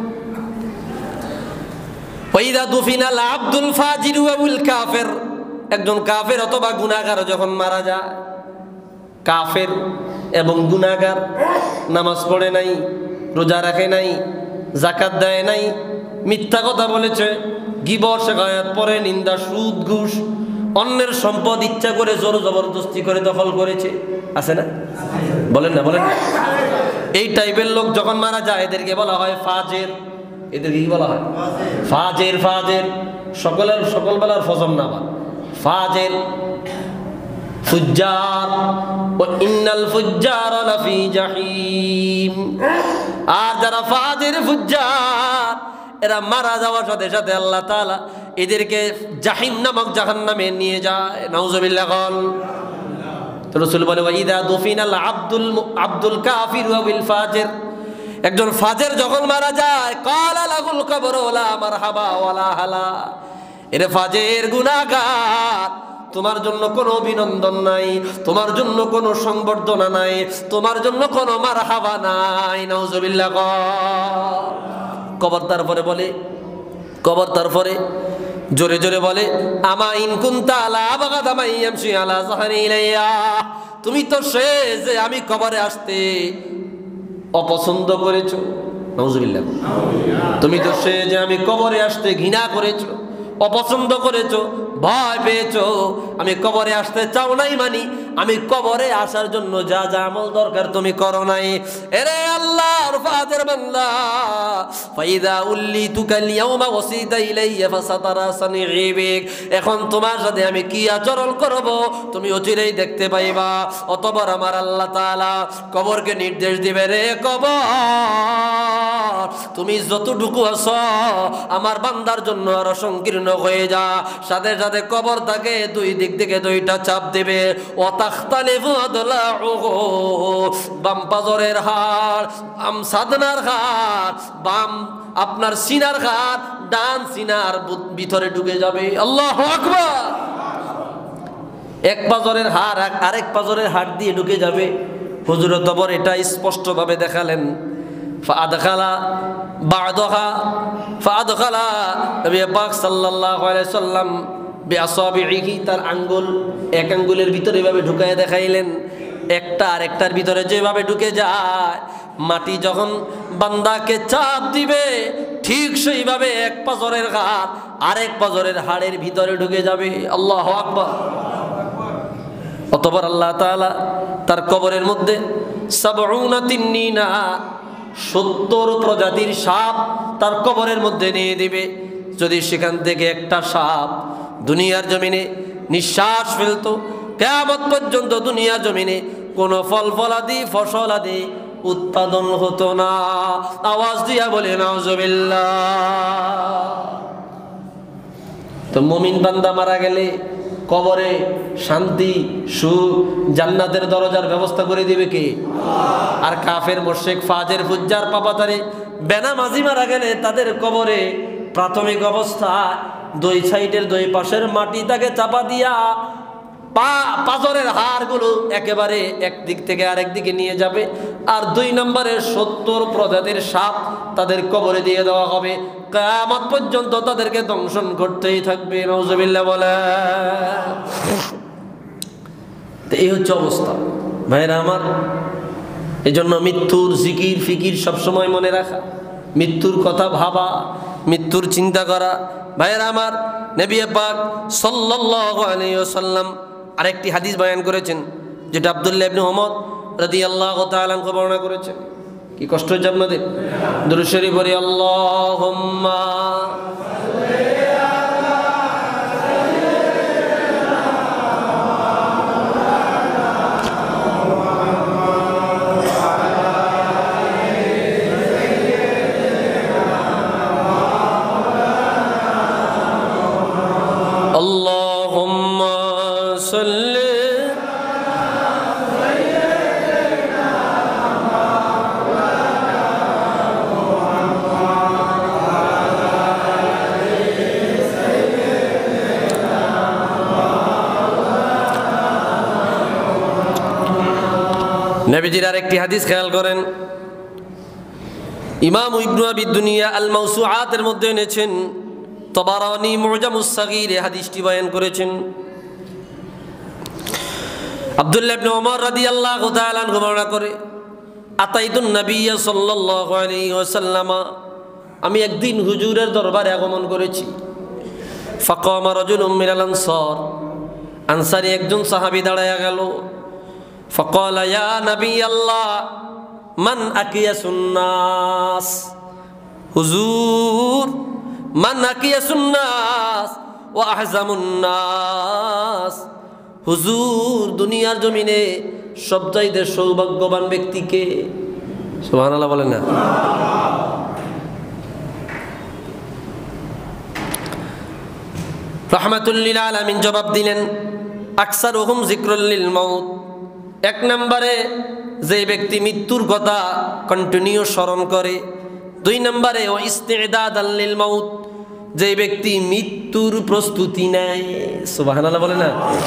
ওয়াইদা দুফিনাল আব্দুল ফাজির ওয়াল কাফির, একজন কাফের অথবা গুনাহগার যখন মারা যায়, কাফের এবং গুনাহগার, নামাজ পড়ে নাই, রোজা রাখে নাই, যাকাত দেয় নাই, মিথ্যা কথা বলেছে, গীবত শিকায়াত পরে, নিন্দা, সুদ, ঘুষ, অন্যের সম্পদ ইচ্ছা করে জোর জবরদস্তি করে দখল করেছে, আছে না? বলেন না, বলেন না? এই টাইপের লোক যখন মারা যায় এদেরকে বলা হয় ফাজের। এদেরকে কি বলা হয়? ফাজের। ফাজের সকলের সকল বেলার ফজর না, ফাজের, ফুজ্জার, ওয়া ইন্নাল ফুজ্জারা লাফি জাহিম। আর যারা ফাজের ফুজ্জার, এরা মারা যাওয়ার সাথে সাথে আল্লাহ তাআলা এদেরকে জাহিম নামক জাহান্নামে নিয়ে যায়। নাউজুবিল্লাহ। তো রাসূল বলে ওয়াইদা দুফিনাল আব্দুল আব্দুল কাফির ওয়া বিল ফাজির, একজন ফাজের যখন মারা যায় কালা লাহুল কবর ওয়ালা মারহাবা ওয়ালা হালা, এর ফাজের গুনাহগার, তোমার জন্য কোনো অভিনন্দন নাই, তোমার জন্য কোনো সংবর্ধনা নাই, তোমার জন্য কোনো মারহাবা নাই। নাউজুবিল্লাহ। কবর তারপরে বলে, কবর তারপরে জোরে জোরে বলে আমা ইন কুনতা আলা বাগাদা মাইয়ামশি আলা যাহরি ইলাইয়া, তুমি তো সে যে আমি কবরে আসতে অপছন্দ করেছো। নাউজুবিল্লাহ। তুমি তো সে যে আমি কবরে আসতে ঘৃণা করেছো, অপছন্দ করেছো, ভয় পেয়েছো, আমি কবরে আসতে চাও নাই, মানি আমি কবরে আসার জন্য যা যা আমল দরকার তুমি করো নাই। এরে আল্লাহর ফাদের বান্দা, ফাইদা উল্লিতুকাল ইয়াউমা ওয়াসিতা ইলাইয়া ফাসাতারা সানিবিক, এখন তোমার সাথে আমি কি আচরণ করব তুমি অচিরেই দেখতে পাইবা। অতঃপর আমার আল্লাহ তাআলা কবরকে নির্দেশ দিবে, রে কবর তুমি যতটুকু আছো আমার বান্দার জন্য আরো সংকীর্ণ হয়ে যা। সাথে সাথে কবর তাকে দুই দিক থেকে দুইটা চাপ দেবে। ওয়াতাখতালিফু আদলাউহু, বাম পাজরের হাড়, বাম সাদনার হাড়, বাম আপনার সিনার হাড় ডান সিনার ভিতরে ঢুকে যাবে। আল্লাহু আকবার। এক পাজরের হাড় আরেক পাজরের হাড় দিয়ে ঢুকে যাবে। হুজুর তবর এটা স্পষ্টভাবে দেখালেন। ফাআদখালা বা'দাহা ফাআদখালা নবী পাক সাল্লাল্লাহু আলাইহি সাল্লাম বিআসাবিহি, তার আঙ্গুল এক আঙ্গুলের ভিতরে এভাবে ঢুকায় দেখাইলেন। একটা আরেকটার ভিতরে যেভাবে ঢুকে যায়, মাটি যখন বান্দাকে চাপ দিবে ঠিক সেইভাবে এক পাজরের হাড় আরেক পাজরের হাড়ের ভিতরে ঢুকে যাবে। আল্লাহু আকবার। অতঃপর আল্লাহ তাআলা তার কবরের মধ্যে সাবউনা তিন্নিনা, সত্তর প্রজাতির সাপ তার কবরের মধ্যে নিয়ে দিবে। যদি সেখান থেকে একটা সাপ দুনিয়ার জমিনে নিঃশ্বাস ফেলতো, কিয়ামত পর্যন্ত দুনিয়ার জমিনে কোনো ফল ফলাদি ফসলাদি উৎপাদন হতো না। আওয়াজ দিয়া বলে নাউজুবিল্লাহ। তো মুমিন বান্দা মারা গেলে কবরে শান্তি সুখ জান্নাতের দরজার ব্যবস্থা করে দিবে কে? আর কাফের মুশরিক ফাজের ফুজ্জার পাপাতারে বেনামাজি মারা গেলে তাদের কবরে প্রাথমিক অবস্থা দুই সাইডের দুই পাশের মাটি তাকে চাপা দিয়া পা পাজরের হাড়গুলো একেবারে একদিক থেকে আরেক দিকে নিয়ে যাবে। আর দুই নম্বরের সত্তর প্রজাতির সাপ তাদের কবরে দিয়ে দেওয়া হবে। কিয়ামত পর্যন্ত তাদেরকে দংশন করতেই থাকবে। নাউজুবিল্লাহ বলে। এই হচ্ছে অবস্থা ভাইরা আমার। এই জন্য মৃত্যুর জিকির ফিকির সবসময় মনে রাখা, মৃত্যুর কথা ভাবা, মৃত্যুর চিন্তা করা। ভাইরা আমার, নবী পাক সাল্লাল্লাহু আলাইহি ওয়াসাল্লাম আরেকটি হাদিস বয়ান করেছেন, যেটা আব্দুল্লাহ ইবনে ওমর রাদিয়াল্লাহু তাআলা আনহু বর্ণনা করেছেন। কি কষ্ট হচ্ছে আপনাদের? দুরূদ শরীফ পড়ি, আল্লাহুম্মা আল্লাহুম্মা সাল্লি নবীজির আরেকটি হাদিস খেয়াল করেন, ইমাম ইবনে আবি দুনিয়া আল মাওসুআতের মধ্যে এনেছেন, তাবারানী মুজামুস সাগীরে হাদিসটি বয়ান করেছেন। আব্দুল্লাহ ইবনে ওমর রাদিয়াল্লাহু তাআলা আনহু বর্ণনা করে, আতাইতুন নবিয়্য সাল্লাল্লাহু আলাইহি ওয়াসাল্লাম, আমি একদিন হুজুরের দরবারে আগমন করেছি। ফাকামা রাজুলুম মিনাল আনসার, আনসারী একজন সাহাবী দাঁড়ায়া গেল। ফাকালা ইয়া নবিয়াল্লাহ মান আকিয়াসুন নাস, হুজুর মান আকিয়াসুন নাস ওয়া আহজামুন নাস, হুজুর দুনিয়ার জমিনে সবচাইতে সৌভাগ্যবান ব্যক্তি কে? সুবহানাল্লাহ বলেন না। রাহমাতুল লিল আলামিন জবাব দিলেন, আকসারুহুম যিকরুল লিল মাউত, এক নম্বরে যে ব্যক্তি মৃত্যুর কথা কন্টিনিউ স্মরণ করে। দুই নম্বরে ও ইস্তিদাদাল লিল মাউত, যে ব্যক্তি মৃত্যুর প্রস্তুতি নেয়। সুবহানাল্লাহ বলে না,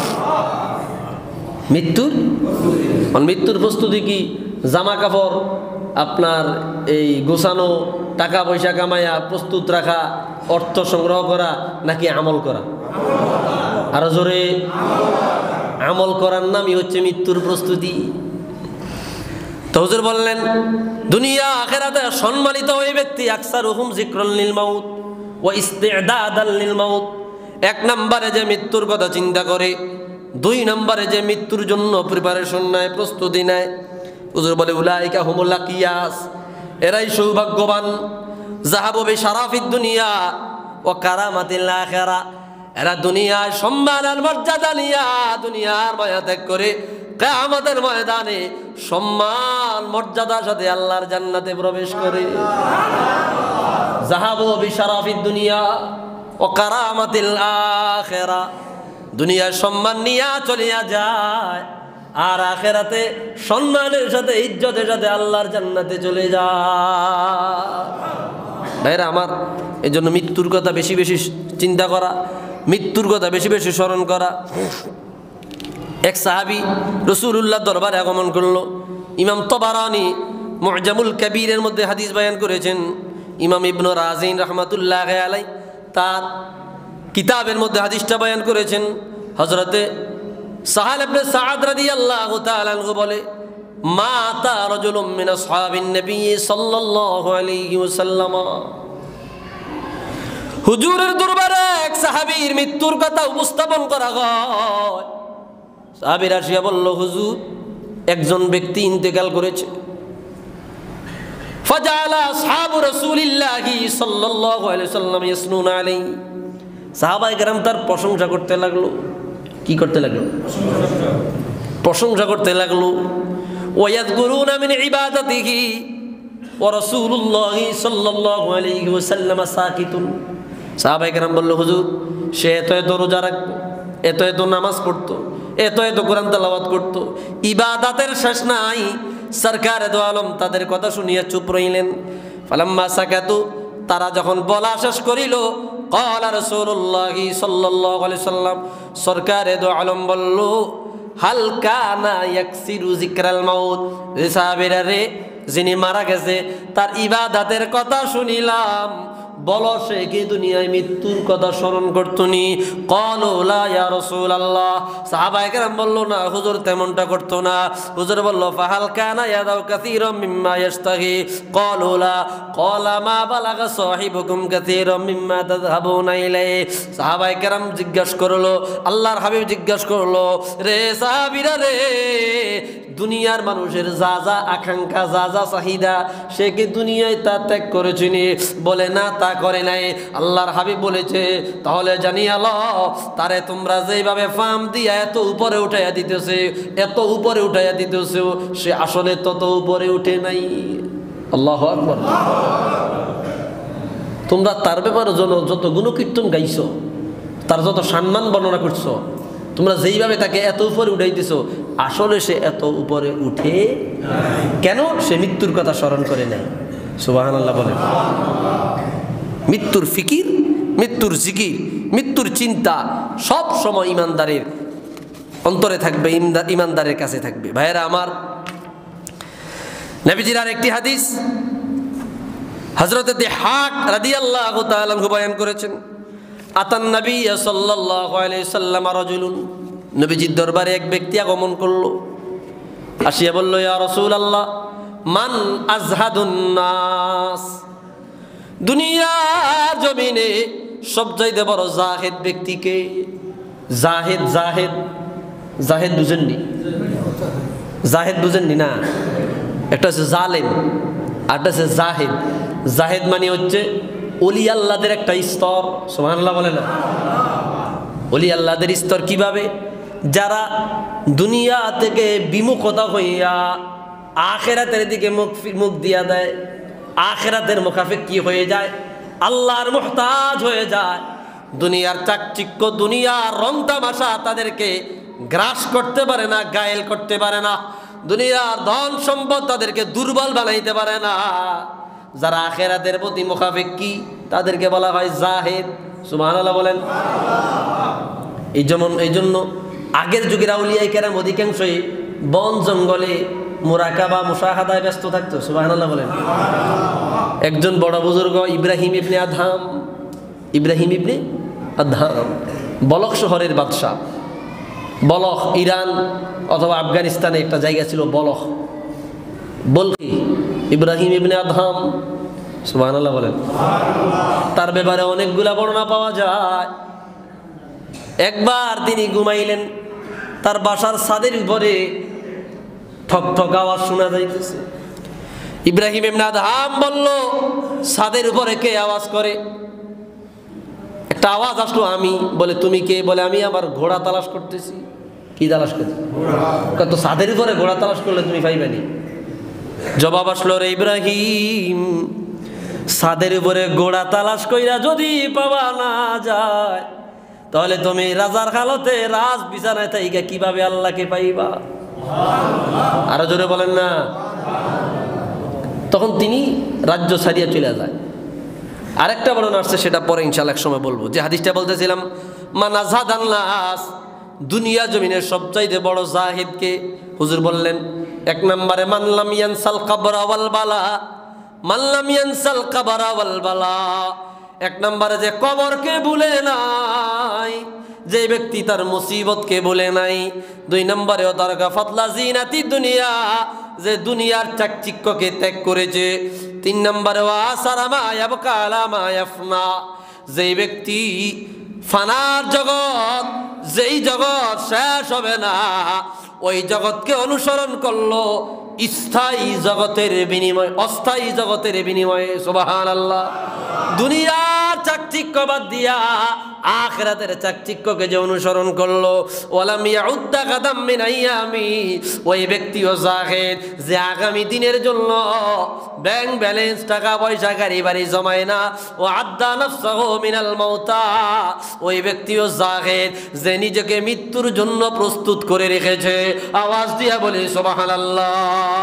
মৃত্যুর মৃত্যুর প্রস্তুতি কি? জামা কাপড় আপনার এই গোছানো, টাকা পয়সা কামাইয়া প্রস্তুত রাখা, অর্থ সংগ্রহ করা, নাকি আমল করা? আরো জোরে, আমল করার নামই হচ্ছে মৃত্যুর প্রস্তুতি। তো হুজুর বললেন দুনিয়া আখিরাতে সম্মানিত ওই ব্যক্তি আকসারুহুম যিকরুল লিল মাউত ওয়া ইস্তিদাদাল লিল মাউত। এক নম্বরে যে মৃত্যুর কথা চিন্তা করে, দুই নম্বরে যে মৃত্যুর জন্য প্রিপারেশন নেয়, প্রস্তুতি নেয়। হুজুর বলে উলাইকা হুমুল আকিয়াস, এরাই সৌভাগ্যবান। যাহাবু বিশারাফিদ দুনিয়া ওয়া কারামাতিল আখিরা, এরা দুনিয়ায় সম্মান আর মর্যাদা নিয়া দুনিয়ার মায়া ত্যাগ করে কিয়ামতের ময়দানে সম্মান মর্যাদার সাথে আল্লাহর জান্নাতে প্রবেশ করে। যাহাবু বিশারাফিদ দুনিয়া ওয়া কারামাতিল আখিরা, দুনিয়ার সম্মান নিয়া চলিয়া যায়, আর আখিরাতে সম্মানের সাথে ইজ্জতের সাথে আল্লাহর জান্নাতে চলে যায়। ভাইরা আমার, এই জন্য মৃত্যুর কথা বেশি বেশি চিন্তা করা, মৃত্যুর কথা বেশি বেশি স্মরণ করা। এক সাহাবী রাসূলুল্লাহ দরবারে আগমন করলো। ইমাম তবারানি মুআজামুল কাবীরের মধ্যে হাদিস বয়ান করেছেন। ইমাম ইবনে রাজিন রাহমাতুল্লাহ আলাইহি তার কিতাবের মধ্যে হাদিসটা বয়ান করেছেন। হযরতে সাহাল ইবনে সাআদ রাদিয়াল্লাহু তাআলা আনহু বলে, মাতা রাজুলুম মিন আসহাবিন নবী সাল্লাল্লাহু আলাইহি ওয়াসাল্লাম, হুজুরের দরবারে এক সাহাবীর মৃত্যুর কথা উপস্থাপন করা হয়। সাহাবীরা আসিয়া বলল, হুজুর একজন ব্যক্তি ইন্তেকাল করেছে। ফাজালা আসহাবু রাসূলিল্লাহি সাল্লাল্লাহু আলাইহি ওয়াসাল্লাম ইয়াসনুনা আলাইহি, সাহাবায়ে কেরাম তার প্রশংসা করতে লাগলো। কি করতে লাগলো? প্রশংসা করতে লাগলো। ওয়া ইয়াযকুরুনা মিন ইবাদাতিহি ওয়া রাসূলুল্লাহি সাল্লাল্লাহু আলাইহি ওয়াসাল্লাম সাকিতুন। সাহাবায়ে কেরাম বলল, হুজুর সে এত এত রোজা রাখতো, এত এত নামাজ পড়তো, এত এত কোরআন তেলাওয়াত করতো, ইবাদতের শেষ নাই। সরকারে দো আলম তাদের কথা শুনিয়া চুপ রইলেন। ফালাম্মা সাকাতু, তারা যখন বলা শেষ করিল, ক্বালা রাসূলুল্লাহি সাল্লাল্লাহু আলাইহি সাল্লাম, সরকারে দো আলম বলল, হাল কানা ইয়াকসিরু যিকরাল মাউত, রে সাহাবীরা রে, যিনি মারা গেছে তার ইবাদতের কথা শুনিলাম, বলো সে কি দুনিয়ায় মৃত্যুর কথা স্মরণ করতনি? ক্বালু লা ইয়া রাসূলুল্লাহ, সাহাবায়ে কেরাম বলল, না হুজুর তেমনটা করতো না। হুজুর বলল, ফাহাল কানা ইয়াদাউ কাসীরাম মিম্মা ইয়াশতাহি? ক্বালু লা। ক্বালা মা বালাগা সাহিবুকুম কাসীরাম মিম্মা তাযহাবুনা ইলাইহি। সাহাবায়ে কেরাম জিজ্ঞাসা করলো, আল্লাহর হাবিব জিজ্ঞাসা করলো, রে সাহাবীরা রে, দুনিয়ার মানুষের যা যা আকাঙ্ক্ষা, যা যা চাহিদা, সে কি দুনিয়ায় তা ত্যাগ করেছিনি? বলে না, তা করে নাই। আল্লাহর হাবিব বলেছে, তাহলে জানিয়া লও, তারে তোমরা যেভাবে ফাম দিয়া এত উপরে উঠাইয়া দিতেছে, এত উপরে উঠাইয়া দিতেছে, সে আসলে তত উপরে উঠে নাই। আল্লাহু আকবার। তোমরা তার ব্যাপারে যত গুণকীর্তন গাইছো, তার যত সম্মান বর্ণনা করছো, তোমরা যেইভাবে তাকে এত উপরে উঠাইতেছ, আসলে সে এত উপরে উঠে কেন? সে মৃত্যুর কথা স্মরণ করে নাই। সুবহানাল্লাহ বলেন। মৃত্যুর ফিকির, মৃত্যুর জিকির, মৃত্যুর চিন্তা সব সময় ইমানদারের অন্তরে থাকবে, ইমানদারের কাছে থাকবে। ভাইয়েরা আমার, নবীজির আর একটি হাদিস হযরত দিহাক রাদিয়াল্লাহু তাআলা আনহু বয়ান করেছেন। আতান নবী সাল্লাল্লাহু আলাইহি সাল্লাম রাজুলুন, নবীজির দরবারে এক ব্যক্তি আগমন করলো। আসিয়া বলল, ইয়া রাসূলুল্লাহ, মান আযহাদুন নাস, দুনিয়ার জমিনে সবচাইতে বড় জাহেদ ব্যক্তিকে? জাহেদ, জাহেদ, জাহেদ বুঝেননি? জাহেদ বুঝেননি না? একটা হচ্ছে জালেম, আরটা হচ্ছে জাহেদ। জাহেদ মানে হচ্ছে ওলি আল্লাহদের একটা স্তর। সুবহানাল্লাহ বলে না? ওলি আল্লাহদের স্তর কিভাবে? যারা দুনিয়া থেকে বিমুখতা হইয়া আখিরাতের দিকে মুখ মুখ দিয়া দেয়, আখিরাতের মুখাপেক্ষী হয়ে যায়, আল্লাহর মুহতাজ হয়ে যায়, দুনিয়ার চাকচিক্য, দুনিয়ার রং তামাশা তাদেরকে গ্রাস করতে পারে না, গায়েল করতে পারে না। দুনিয়ার ধন সম্পদ তাদেরকে দুর্বল বানাইতে পারে না। যারা আখিরাতের প্রতি মুখাফেক্ষী তাদেরকে বলা হয় জাহেদ। সুবহানাল্লাহ বলেন। এই যেমন এই জন্য আগের যুগের আউলিয়া কেরাম অধিকাংশই বন জঙ্গলে মুরাকাবা মুশাহাদায় ব্যস্ত থাকতো। সুবহানাল্লাহ বলেন। একজন বড় বুজুর্গ ইব্রাহিম ইবনে আদহাম, ইব্রাহিম ইবনে আদহাম বলখ শহরের বাদশাহ। বলখ ইরান অথবা আফগানিস্তানে একটা জায়গা ছিল বলখ, বলকি। ইব্রাহিম ইবনে আদহাম, সুবহানাল্লাহ বলেন। তার ব্যাপারে অনেকগুলা বর্ণনা পাওয়া যায়। একবার তিনি ঘুমাইলেন, তার বাসার ছাদের উপরে ঠক ঠক আওয়াজ শোনা যাইতেছে। ইব্রাহিম ইবনে আদহাম বলল, ছাদের উপরে কে আওয়াজ করে? একটা আওয়াজ আসলো, আমি। বলে তুমি কে? বলে আমি আমার ঘোড়া তালাশ করতেছি। কি তালাশ করছি? কত ছাদের উপরে ঘোড়া তালাশ করলে তুমি পাইবানি। জবাব আসলো, রে ইব্রাহিম, ছাদের উপরে ঘোড়া তালাশ কইরা যদি পাওয়া না যায় তাহলে তুমি রাজার হালতে রাজ বিছানায় থাইকা কিভাবে আল্লাহকে পাইবা? আরো জোরে বলেন না। তখন তিনি রাজ্য ছাড়িয়ে চলে যায়। আরেকটা বর্ণনা আসছে, সেটা পরে ইনশাআল্লাহ এক সময় বলবো। যে হাদিসটা বলতেছিলাম, মান আযহাদান নাস, দুনিয়া জমিনের সবচাইতে বড় জাহিদকে হুজুর বললেন এক নম্বরে মান লাম ইয়ানসাল কবরা ওয়াল বালা, মান লাম ইয়ানসাল কবরা ওয়াল বালা। এক নম্বরে যে কবরকে ভুলে নাই, যে ব্যক্তি তার মুসিবতকে ভুলে নাই। দুই নম্বরে তার গাফাতলা জিনাতি দুনিয়া, যে দুনিয়ার চাকচিক্যকে ত্যাগ করেছে। তিন নম্বরে ওয়াসারা মা ইয়াবকা আলা মা ইয়াফনা, যেই ব্যক্তি ফানার জগৎ, যেই জগৎ শেষ হবে না, ওই জগৎকে অনুসরণ করলো স্থায়ী জগতের বিনিময়, অস্থায়ী জগতের বিনিময়ে। সুবহানাল্লাহ। দুনিয়ার চাকচিক্য বাদ দিয়া আখিরাতের চাকচিক্যকে যে অনুসরণ করলো, ওয়ালাম ইয়াউদ্দা কাদাম মিন আইয়ামি, ওই ব্যক্তিও জাহেদ, যে আগামী দিনের জন্য ব্যাংক ব্যালেন্স, টাকা পয়সা, গাড়ি বাড়ি জমায় না। ও আদ্দা নাফসাহু মিনাল মাউতা, ওই ব্যক্তিও জাহেদ, যে নিজেকে মৃত্যুর জন্য প্রস্তুত করে রেখেছে। আওয়াজ দিয়া বলি সুবহানাল্লাহ।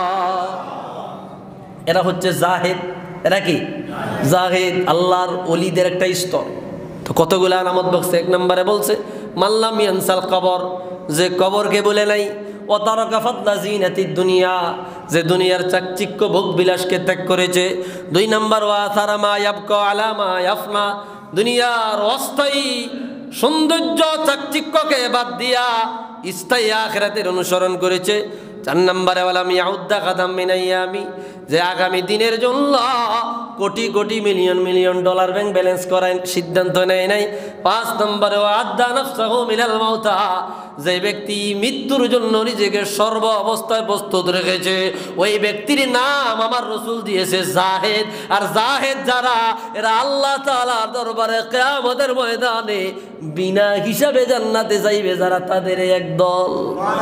এরা হচ্ছে জাহেদ। এরা কি? জাহেদ, আল্লাহর ওলিদের একটা স্তর। তো কতগুলো আলামত বলছে। এক নম্বরে বলছে মাল্লাম ইয়ানসাল কবর, যে কবরকে বলে নাই। ও তারাকা ফাদলা জিনাতিদ দুনিয়া, যে দুনিয়ার চাকচিক্য ভোগ বিলাসকে ত্যাগ করেছে। দুই নম্বর ওয়া তারা মা ইয়াবকা আলা মা ইয়াফনা, দুনিয়ার অস্থায়ী সৌন্দর্য চাকচিক্যকে বাদ দিয়া স্থায়ী আখিরাতের অনুসরণ করেছে। চার নম্বরে ওয়ালাম ইয়াউদ্দা কাদাম মিন আইয়ামি, যে আগামী দিনের জন্য crore crore million million dollar bank balance করার সিদ্ধান্ত নেয় নাই। পাঁচ নম্বরে ওয়াদ্দা নাফসাহু মিনাল মাউতা, যে ব্যক্তি মৃত্যুর জন্য নিজেকে সর্ব অবস্থায় প্রস্তুত রেখেছে, ওই ব্যক্তির নাম আমার রাসূল দিয়েছে জাহেদ। আর জাহেদ যারা, এরা আল্লাহ তাআলার দরবারে কিয়ামতের ময়দানে বিনা হিসাবে জান্নাতে যাইবে যারা, তাদের এক দল।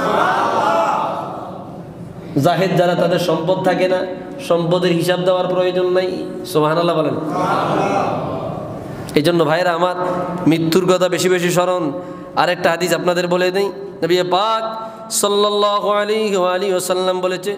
জাহেদ যারা, তাদের সম্পদ থাকে না, সম্পদের হিসাব দেওয়ার প্রয়োজন নাই। সুবহানাল্লাহ বলেন। এই জন্য ভাইরা আমার, মৃত্যুর কথা বেশি বেশি স্মরণ। আরেকটা হাদিস আপনাদের বলে দেই, নবী পাক সাল্লাল্লাহু আলাইহি ওয়া আলিহি ওয়াসাল্লাম বলেছে,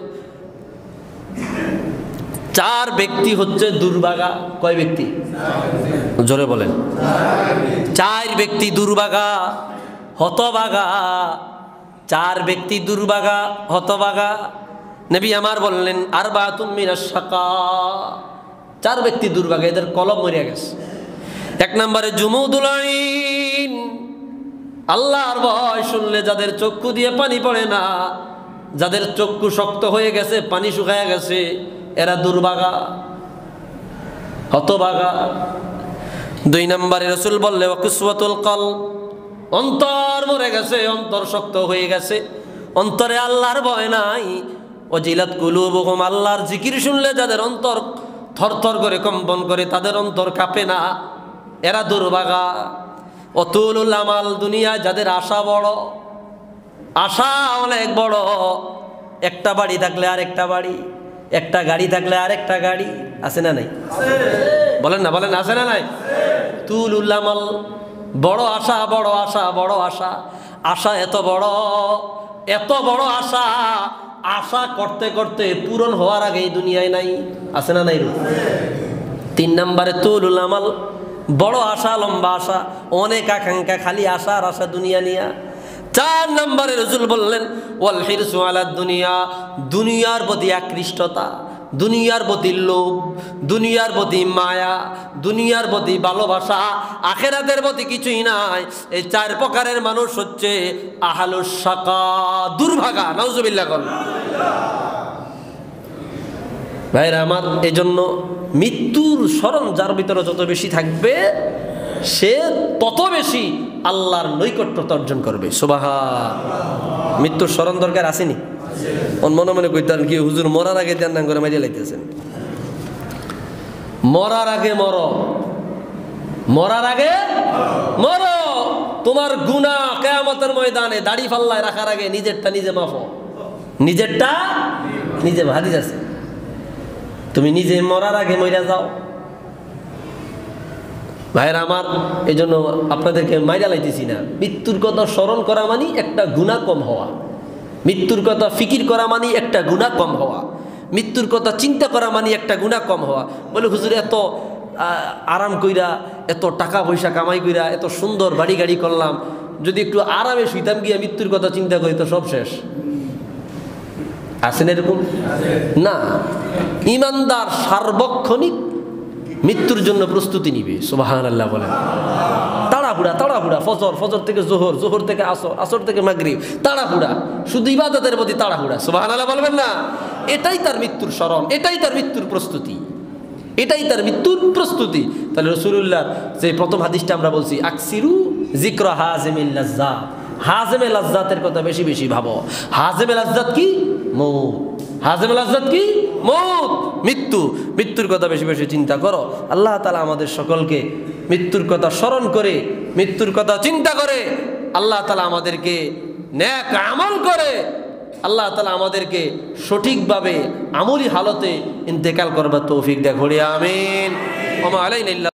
চার ব্যক্তি হচ্ছে দুর্ভাগা। কয় ব্যক্তি? জোরে বলেন। চার ব্যক্তি দুর্ভাগা, হতভাগা। চার ব্যক্তি দুর্ভাগা, হতভাগা। নবী আমার বললেন আরবাতুম মিনাশ শাকা, চার ব্যক্তি দুর্ভাগা, এদের কলম মরিয়া গেছে। এক নম্বরে জুমুদুল আইন, আল্লাহর ভয় শুনলে যাদের চক্ষু দিয়ে পানি পড়ে না, যাদের চক্ষু শক্ত হয়ে গেছে, পানি শুকায় গেছে, এরা দুর্ভাগা, হতভাগা। দুই নম্বরে রাসূল বললে ওয়াকুসওয়াতুল কলব, অন্তর মরে গেছে, অন্তর শক্ত হয়ে গেছে, অন্তরে আল্লাহর ভয় নাই। ওয়াজিলাত কুলুবুহুম, আল্লাহর জিকির শুনলে যাদের অন্তর থরথর করে কম্পন করে, তাদের অন্তর কাঁপে না, এরা দুর্ভাগা। অতুলুল আমাল, দুনিয়া যাদের আশা বড়, আশা অনেক বড়, একটা বাড়ি থাকলে আরেকটা বাড়ি, একটা গাড়ি থাকলে আরেকটা গাড়ি, আছে না নাই? বলেন না, বলেন আছে না নাই? তুলুল আমাল, বড় আশা, বড় আশা, বড় আশা। আশা এত বড়, এত বড় আশা, আশা করতে করতে পূরণ হওয়ার আগে এই দুনিয়ায় নাই, আছে না নাই? তিন নম্বরে তুলুল আমাল, বড় আশা, লম্বা আশা, অনেক আকাঙ্ক্ষা, খালি আশা আর আশা দুনিয়া নিয়া। চার নম্বরে রাসূল বললেন ওয়াল হিরসু আলা দুনিয়া, দুনিয়ার প্রতি আকৃষ্টতা, দুনিয়ার প্রতি লোভ, দুনিয়ার প্রতি মায়া, দুনিয়ার প্রতি ভালোবাসা, আখিরাতের প্রতি কিছুই নাই। এই চার প্রকারের মানুষ হচ্ছে আহলুস শাকা, দুর্ভাগা। নাউজুবিল্লাহ বল। ভাইরা আমার, এই জন্য মৃত্যুর স্মরণ যার ভিতরে যত বেশি থাকবে সে তত বেশি আল্লাহর নৈকট্যতা অর্জন করবে। সুবহান। মৃত্যুর স্মরণ দরকার আসেনি? মনে মনে কইতেন কি হুজুর মরার আগে ধ্যান করে মারিয়ে লাইতেছেন। মরার আগে মর, মরার আগে মর। তোমার গুনাহ কিয়ামতের ময়দানে দাড়ি পাল্লায় রাখার আগে নিজেরটা নিজে মাফ, নিজেরটা নিজে। হাদিস আছে, তুমি নিজে মরার আগে মইরা যাও। ভাইরা আমার, এই জন্য আপনাদেরকে মাইরা লাইতেছি না। মৃত্যুর কথা স্মরণ করা মানে একটা গুনাহ কম হওয়া, মৃত্যুর কথা ফিকির করা মানে একটা গুনাহ কম হওয়া, মৃত্যুর কথা চিন্তা করা মানে একটা গুনাহ কম হওয়া। বলে হুজুর এত আরাম কইরা, এত টাকা পয়সা কামাই কইরা, এত সুন্দর বাড়ি গাড়ি করলাম, যদি একটু আরামে শুইতাম গিয়া মৃত্যুর কথা চিন্তা করি তো সব শেষ। আছেন এরকম? না, ইমানদার সার্বক্ষণিক মৃত্যুর জন্য প্রস্তুতি নিবে। সুবহানাল্লাহ বলেন। তাড়াহুড়া তাড়াহুড়া, ফজর, ফজর থেকে জোহর, জোহর থেকে আসর, আসর থেকে মাগরিব, তাড়াহুড়া, শুধু ইবাদতের প্রতি তাড়াহুড়া। সুবহানাল্লাহ বলবেন না? এটাই তার মৃত্যুর স্মরণ, এটাই তার মৃত্যুর প্রস্তুতি, এটাই তার মৃত্যুর প্রস্তুতি। তাহলে রাসূলুল্লাহ যে প্রথম হাদিসটা আমরা বলছি, আকসিরু যিকরা হাজিমিল লাজ্জাত, হাজেমে লাজ্জাতের কথা বেশি বেশি ভাবো। হাজেমে লাজ্জাত কি? মৌত। হাজেমে লাজ্জাত কি? মৌত, মৃত্যু। মৃত্যুর কথা বেশি বেশি চিন্তা করো। আল্লাহ তাআলা আমাদের সকলকে মৃত্যুর কথা স্মরণ করে, মৃত্যুর কথা চিন্তা করে আল্লাহ তাআলা আমাদেরকে নেক আমল করে আল্লাহ তাআলা আমাদেরকে সঠিকভাবে আমলি হালতে ইন্তেকাল করবার তৌফিক দেয়। আমিন। ওয়া মা আলাইনা ইল্লা